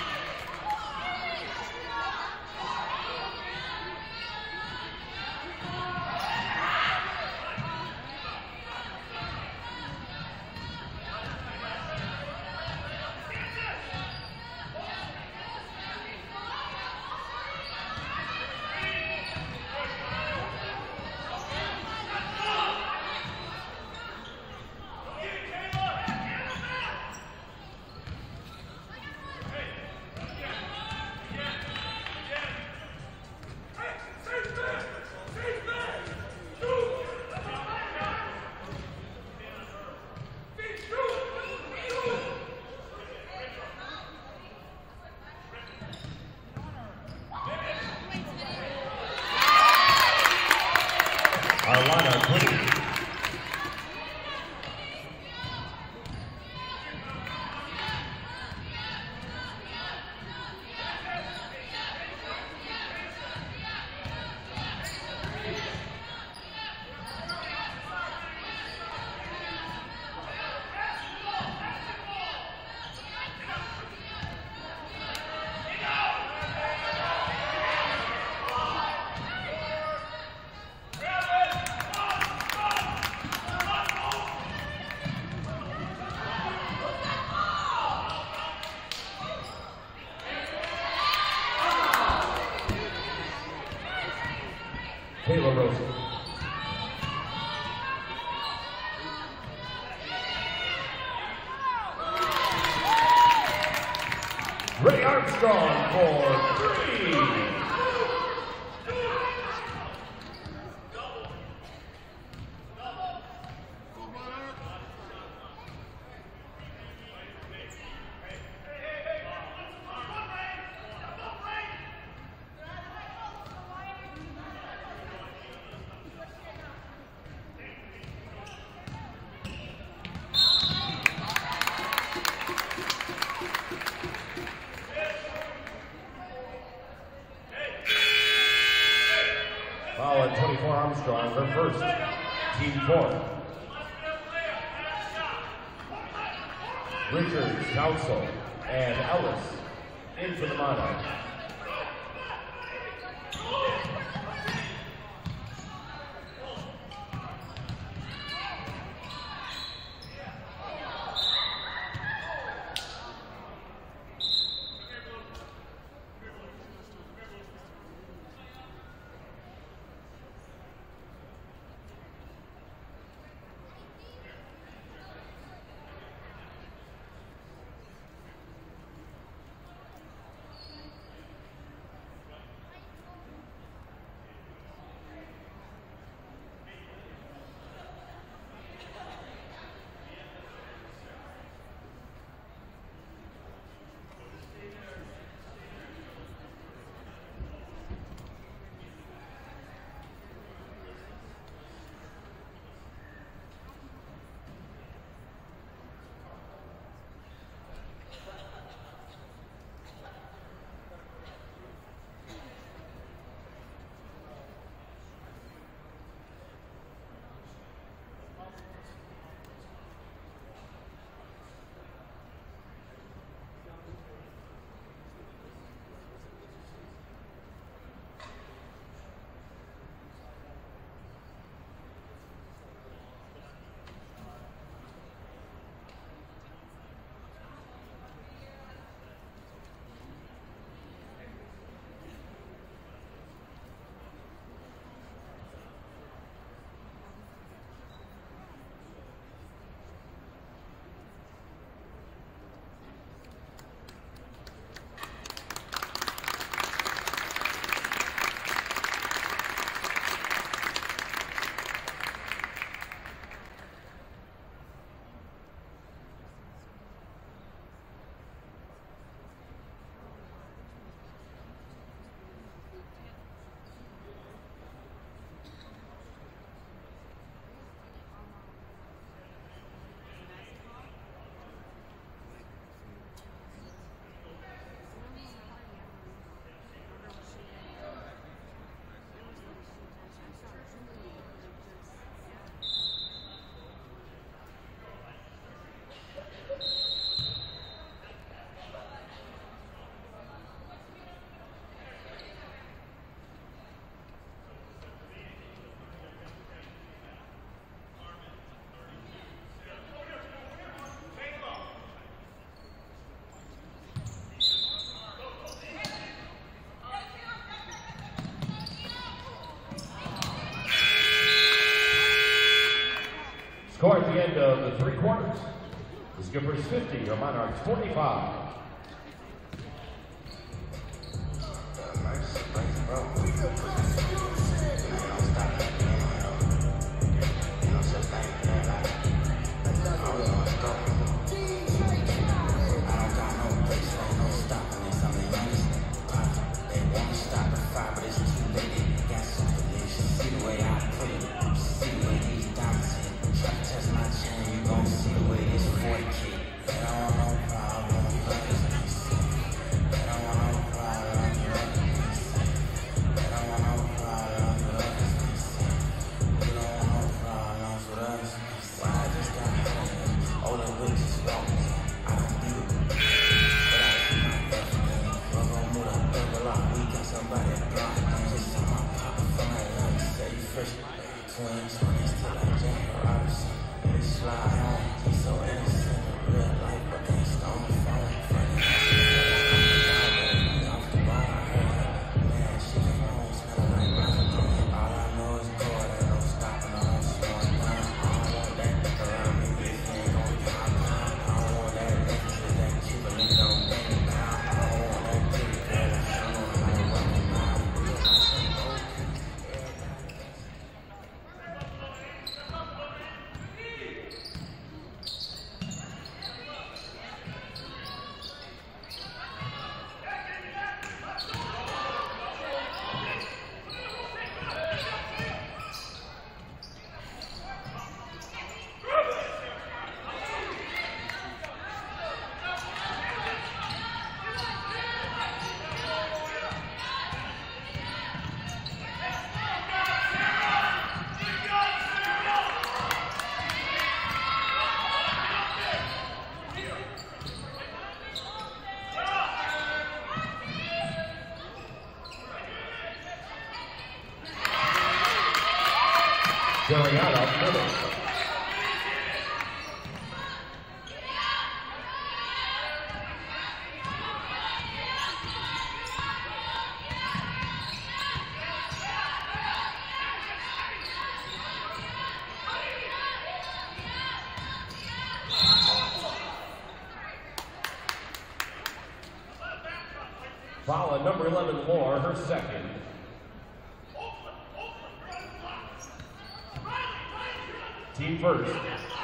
Taylor Rosen. Ray Armstrong for three. Foul at twenty-four Armstrong, her first, team four. Richards, Council, and Ellis in for the Monarchs. Score at the end of the three quarters. The Skippers fifty, your Monarchs forty-five. I don't want no Carrying out up middle. Foul on number eleven, Moore, her second. Team first.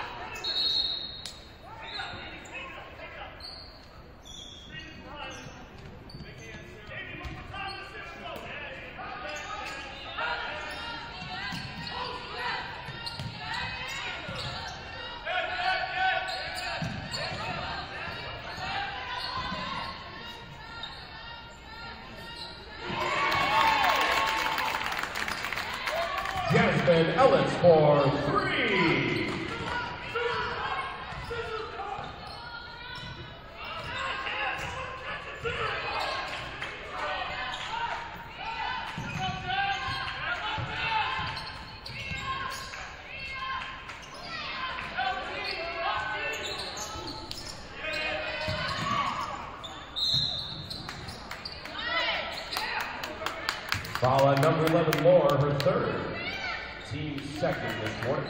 Jasmine Ellis for three. Foul on number eleven, Moore, her third. Team second this morning.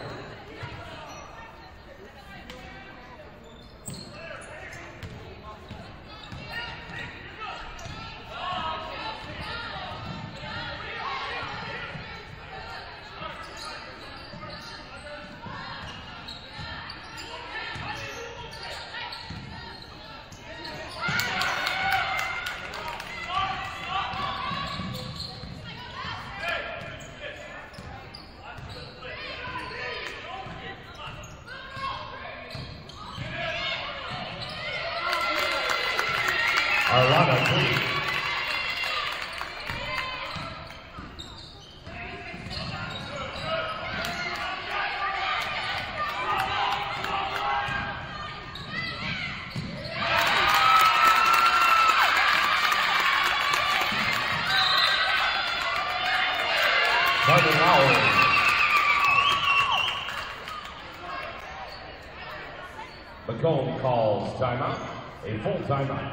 Arlana Green. Carter Lowry. Macomb calls timeout, a full timeout.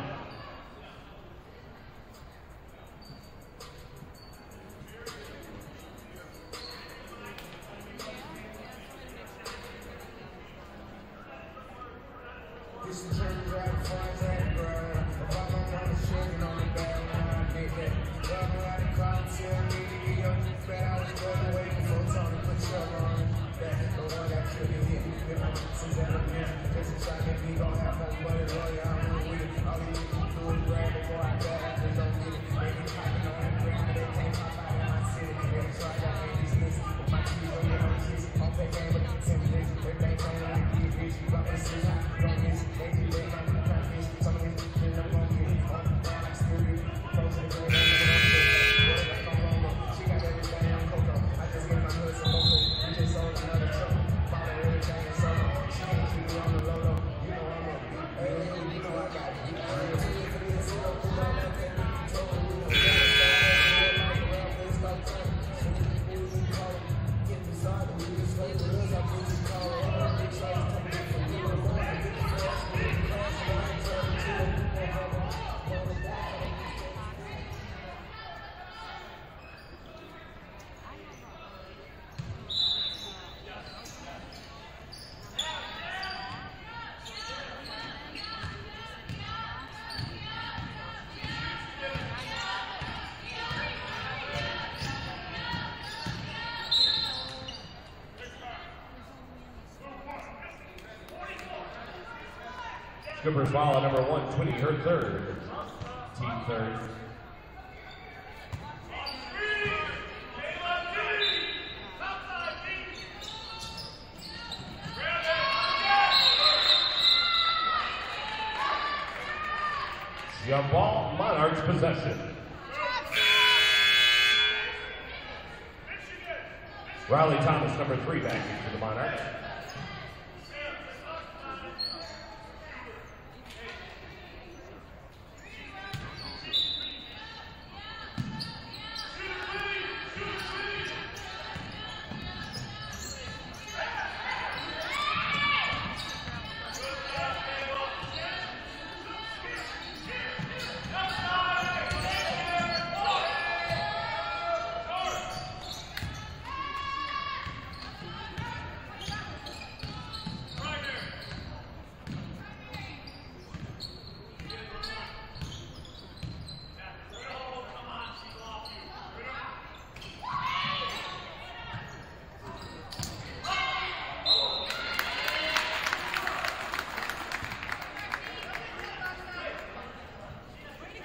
Skipper's foul on number one, Twitty, her third. Team third. Jump ball, Monarchs possession. Riley Thomas, number three, back into the Monarchs.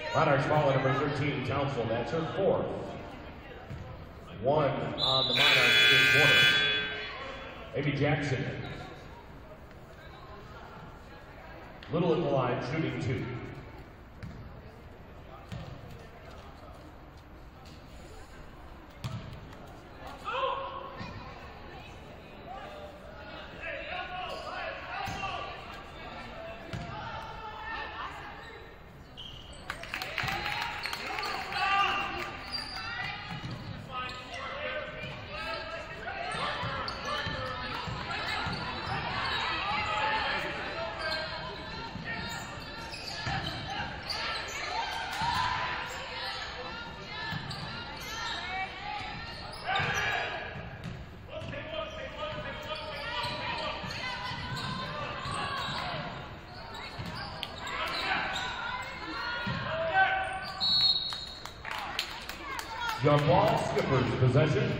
Monarchs foul number thirteen, Townsville. That's her fourth. One on the Monarchs this quarter. Amy Jackson. Little at the line, shooting two. Jump ball, Skipper's possession.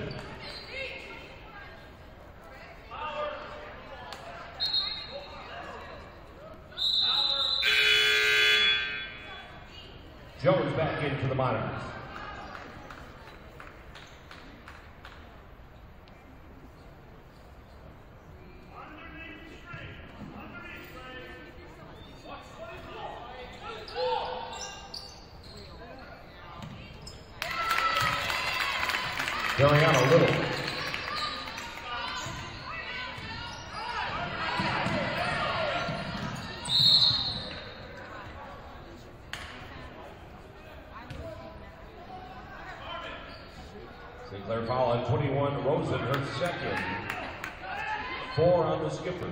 Jones back into the Monarchs. Going out a little. Clair foul on twenty-one, Rosen, her second. Four on the Skippers.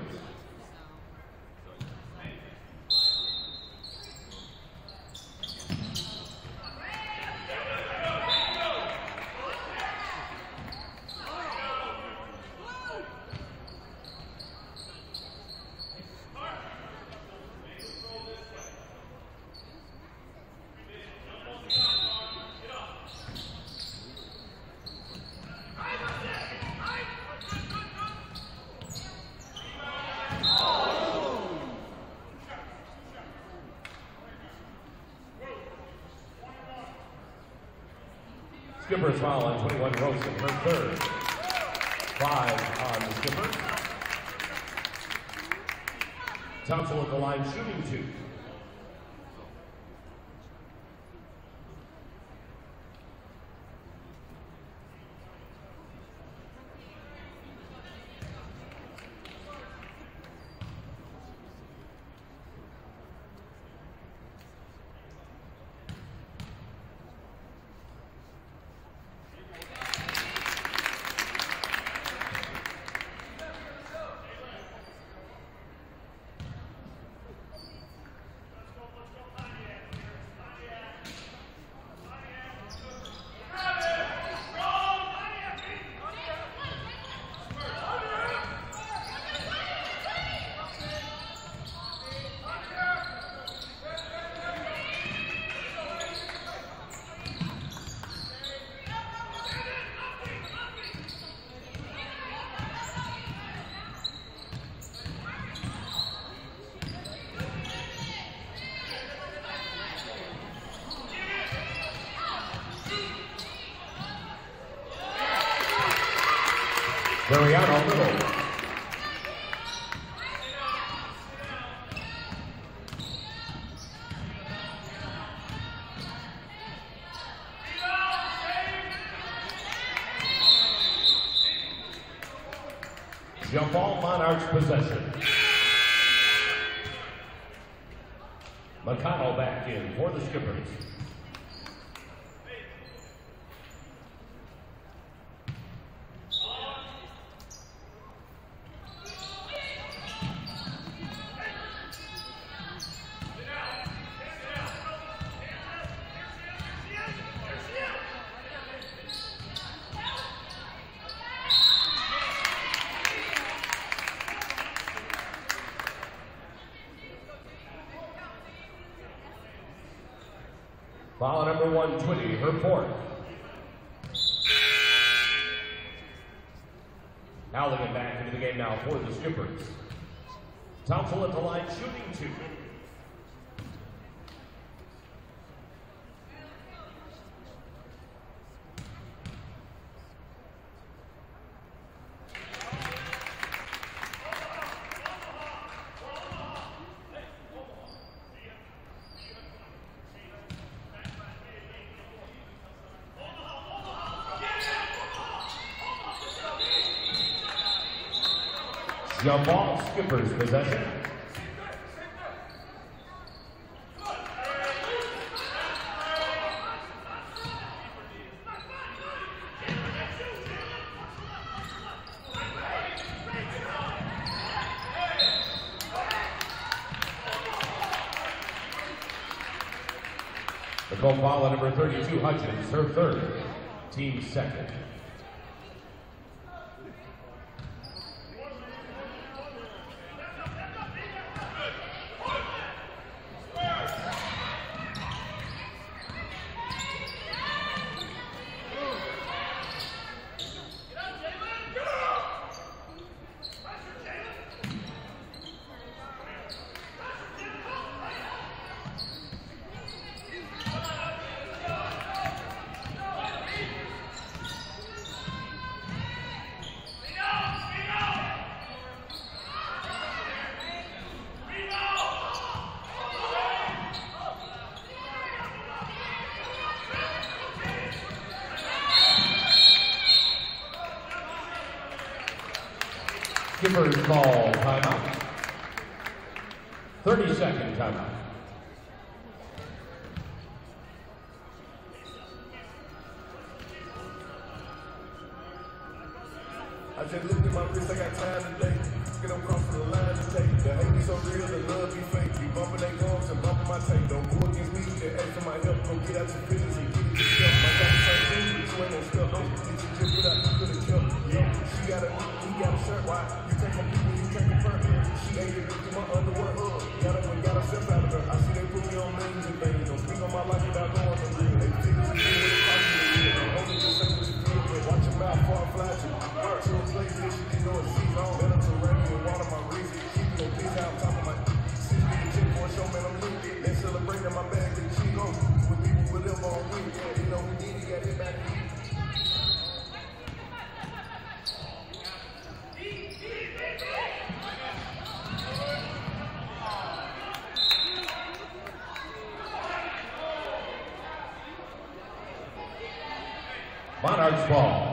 Skipper's foul on twenty-one, Rosen, her third. Five on the Skipper. Townsville at the line, shooting two. Mariano Little. Jump ball, Monarchs possession. McConnell back in for the Skippers. Foul number one twenty, her fourth. Halligan back into the game now for the Skippers. Townsville at the line, shooting two. Young ball, Skipper's possession. Macomb foul on number thirty-two, Hutchins, her third, team second. Skipper's call timeout. thirty second timeout. I just looked at my wrist, I got time today. Get them crossing the line today. The hate be so real, the love be fake. Be bumping their gums and bumping my tape. Don't go against me, just ask for my help. Go get out your feelings and get it yourself. My got the same thing, but you ain't gon' stuff. Don't get you just put out, you could've jumped. Yeah, she got a, he got a shirt. Why? You take my people, you take the perk. She ain't it to my underwear. Uh, got her and got herself out of her. I see they put me on names and things. Don't speak on my life without knowing the real. They think it's real, it's possible. Don't only just say what you feel, but watch your mouth before I fly to. To a place that you can know it's season. Let them to rain and water my wrist. Keep your piece out top of my six nigga check for a show, man, I'm lit. They celebrating my bag to the Chico. With people with them on win. Yeah, you know we need to get it back. Monarchs ball.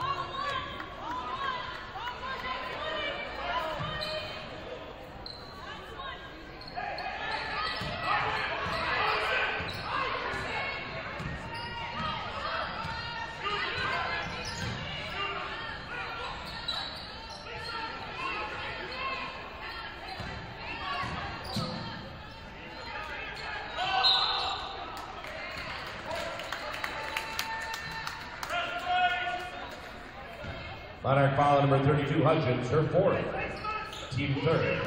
Monarch foul number thirty-two, Hutchins, her fourth, team third.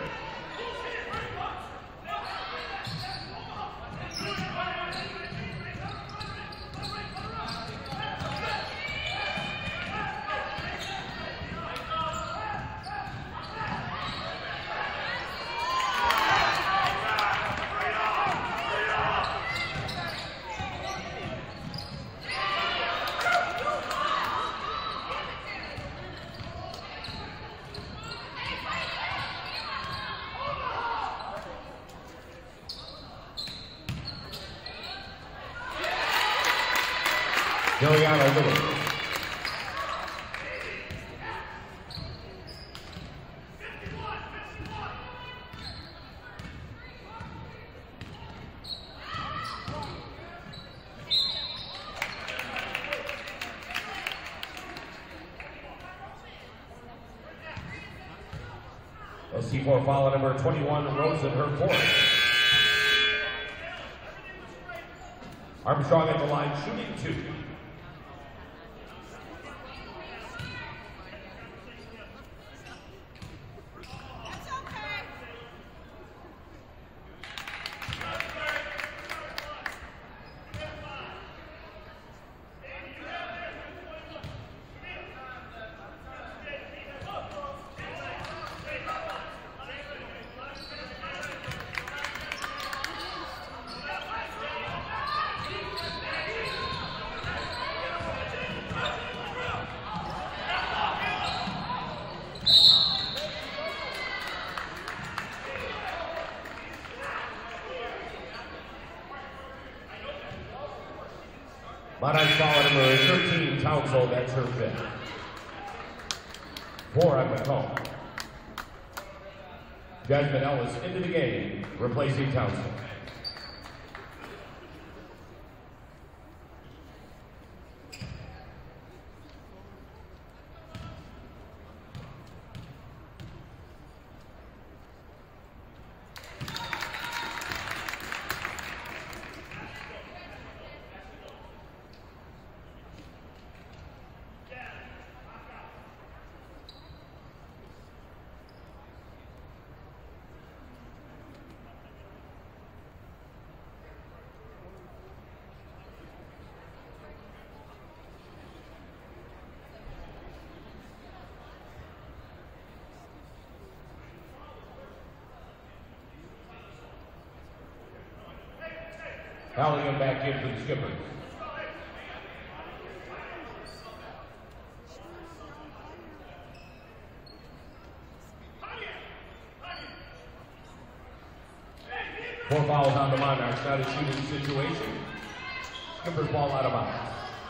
Juliano Lewis. S C four foul number twenty-one, Rosen, her fourth. Armstrong at the line, shooting two. Monarch foul number thirteen, Townsend, that's her fifth. Four at Macomb. Jasmine Ellis into the game, replacing Townsend. Halligan back in for the skipper. Four fouls on the Monarchs, not a shooting situation. Skipper's ball out of bounds.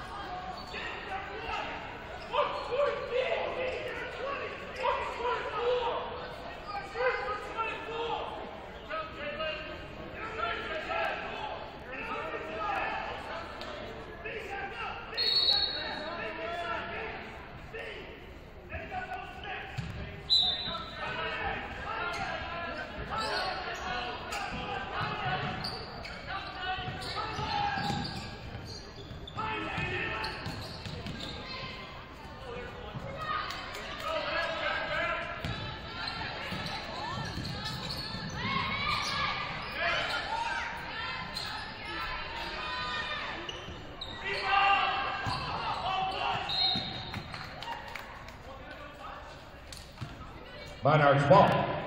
Monarchs ball.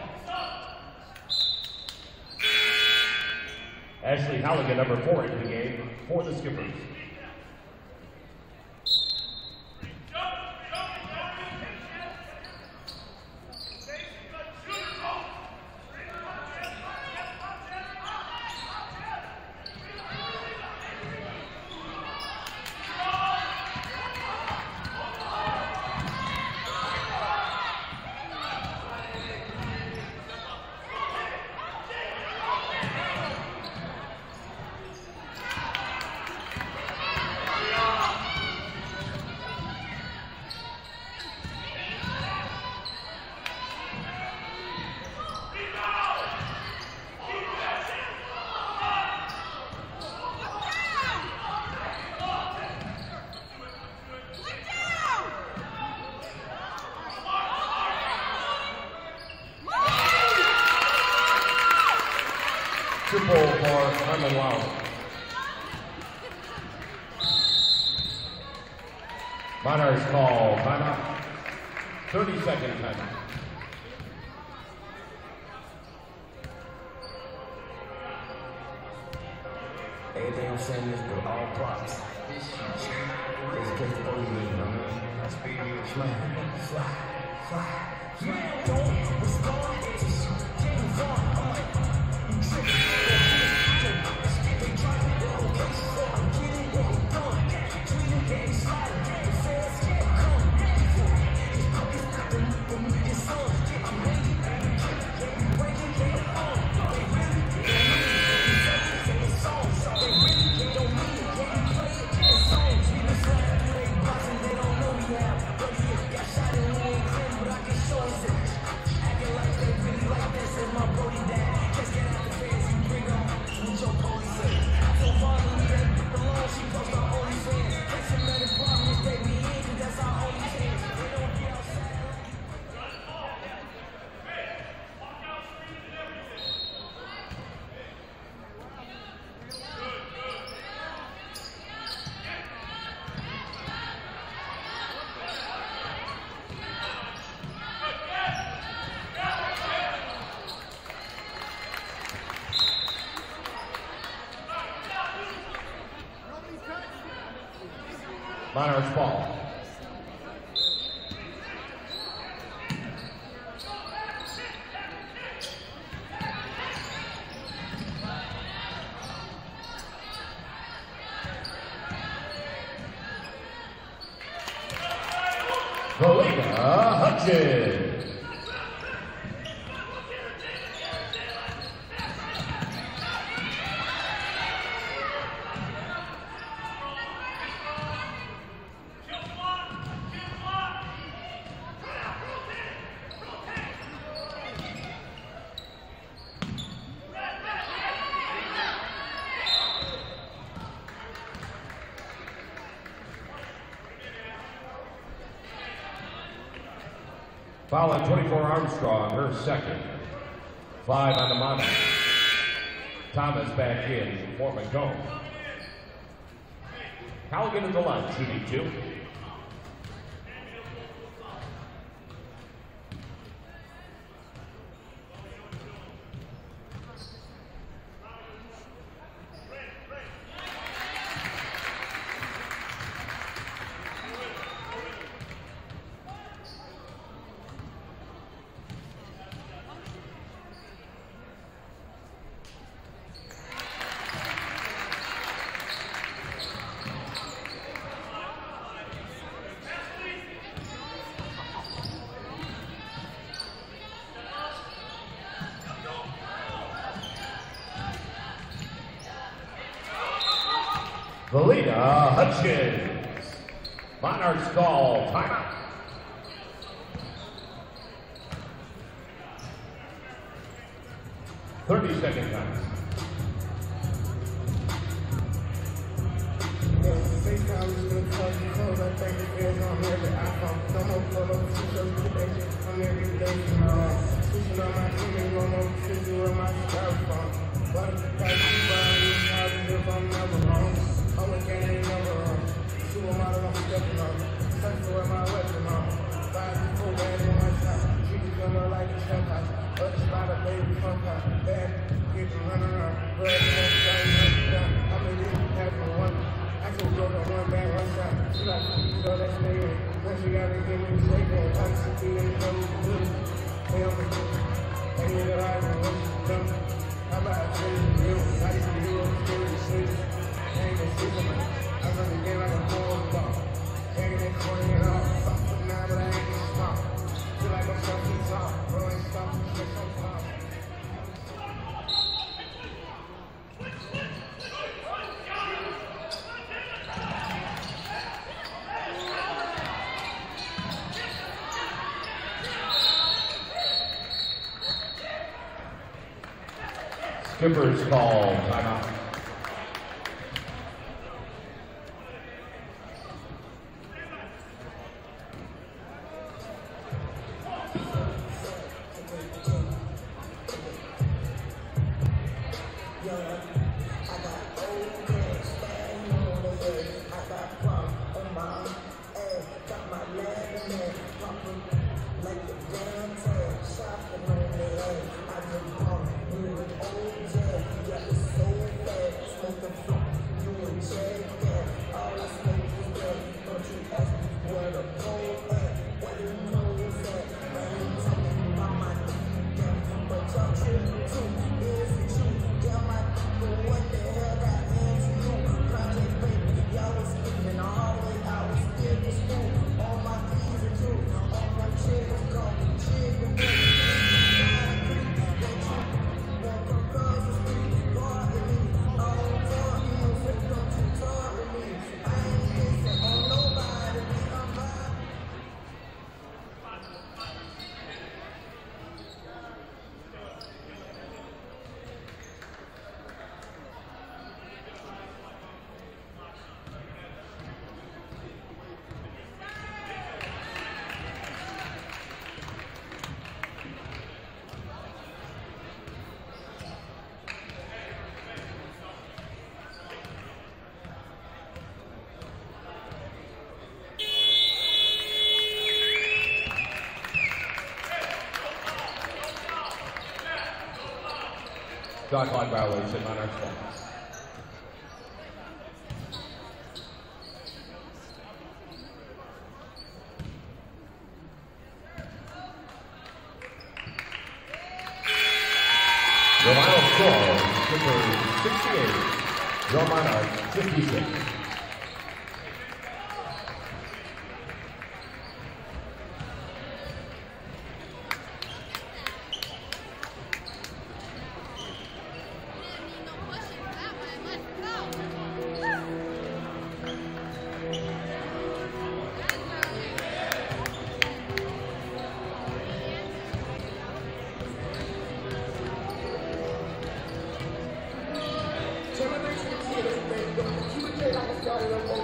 Ashley Halligan, number four, into the game for the Skippers. Triple for Herman Wow. Monarchs call timeout. thirty second timeout. Everything I'm saying is for all props. This shit, this is just for you, you know. I speak to you, fly, fly, fly. Yeah, don't respond to shit. James on, I'm like, you tripping. They try to do it. I'm getting what I'm doing. Tweeting, getting sliding. The fans can't come. It's cookies, nothing for me, it's on. I'm ready, I'm breaking, getting on. They really, they really, it's on. They really, they don't mean it. They play it, it's songs. We been sliding through they boxing, they don't know me now. But yeah, got shot in we ain't clean, but I can show it. Acting like they really like this, and my brody dad. Just get out the fans, you bring on with your police. So far, the leader, the law, she posts our only fans. It's a better problem, is they be in, cause that's our only chance. They don't get outside like Monarchs ball. Valina Hutchins. Foul on twenty-four Armstrong, her second. Five on the Monarch. Thomas back in for Macomb. Halligan at the line, shooting two. Valina Hutchins. Monarchs call timeout. thirty second time. Skipper's call timeout. Shot clock violation on our spot. Your final score, Skipper sixty-eight, your Monarchs fifty-six.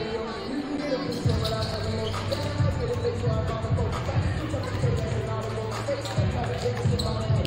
You can get a picture without having no face, I'm trying to take it to my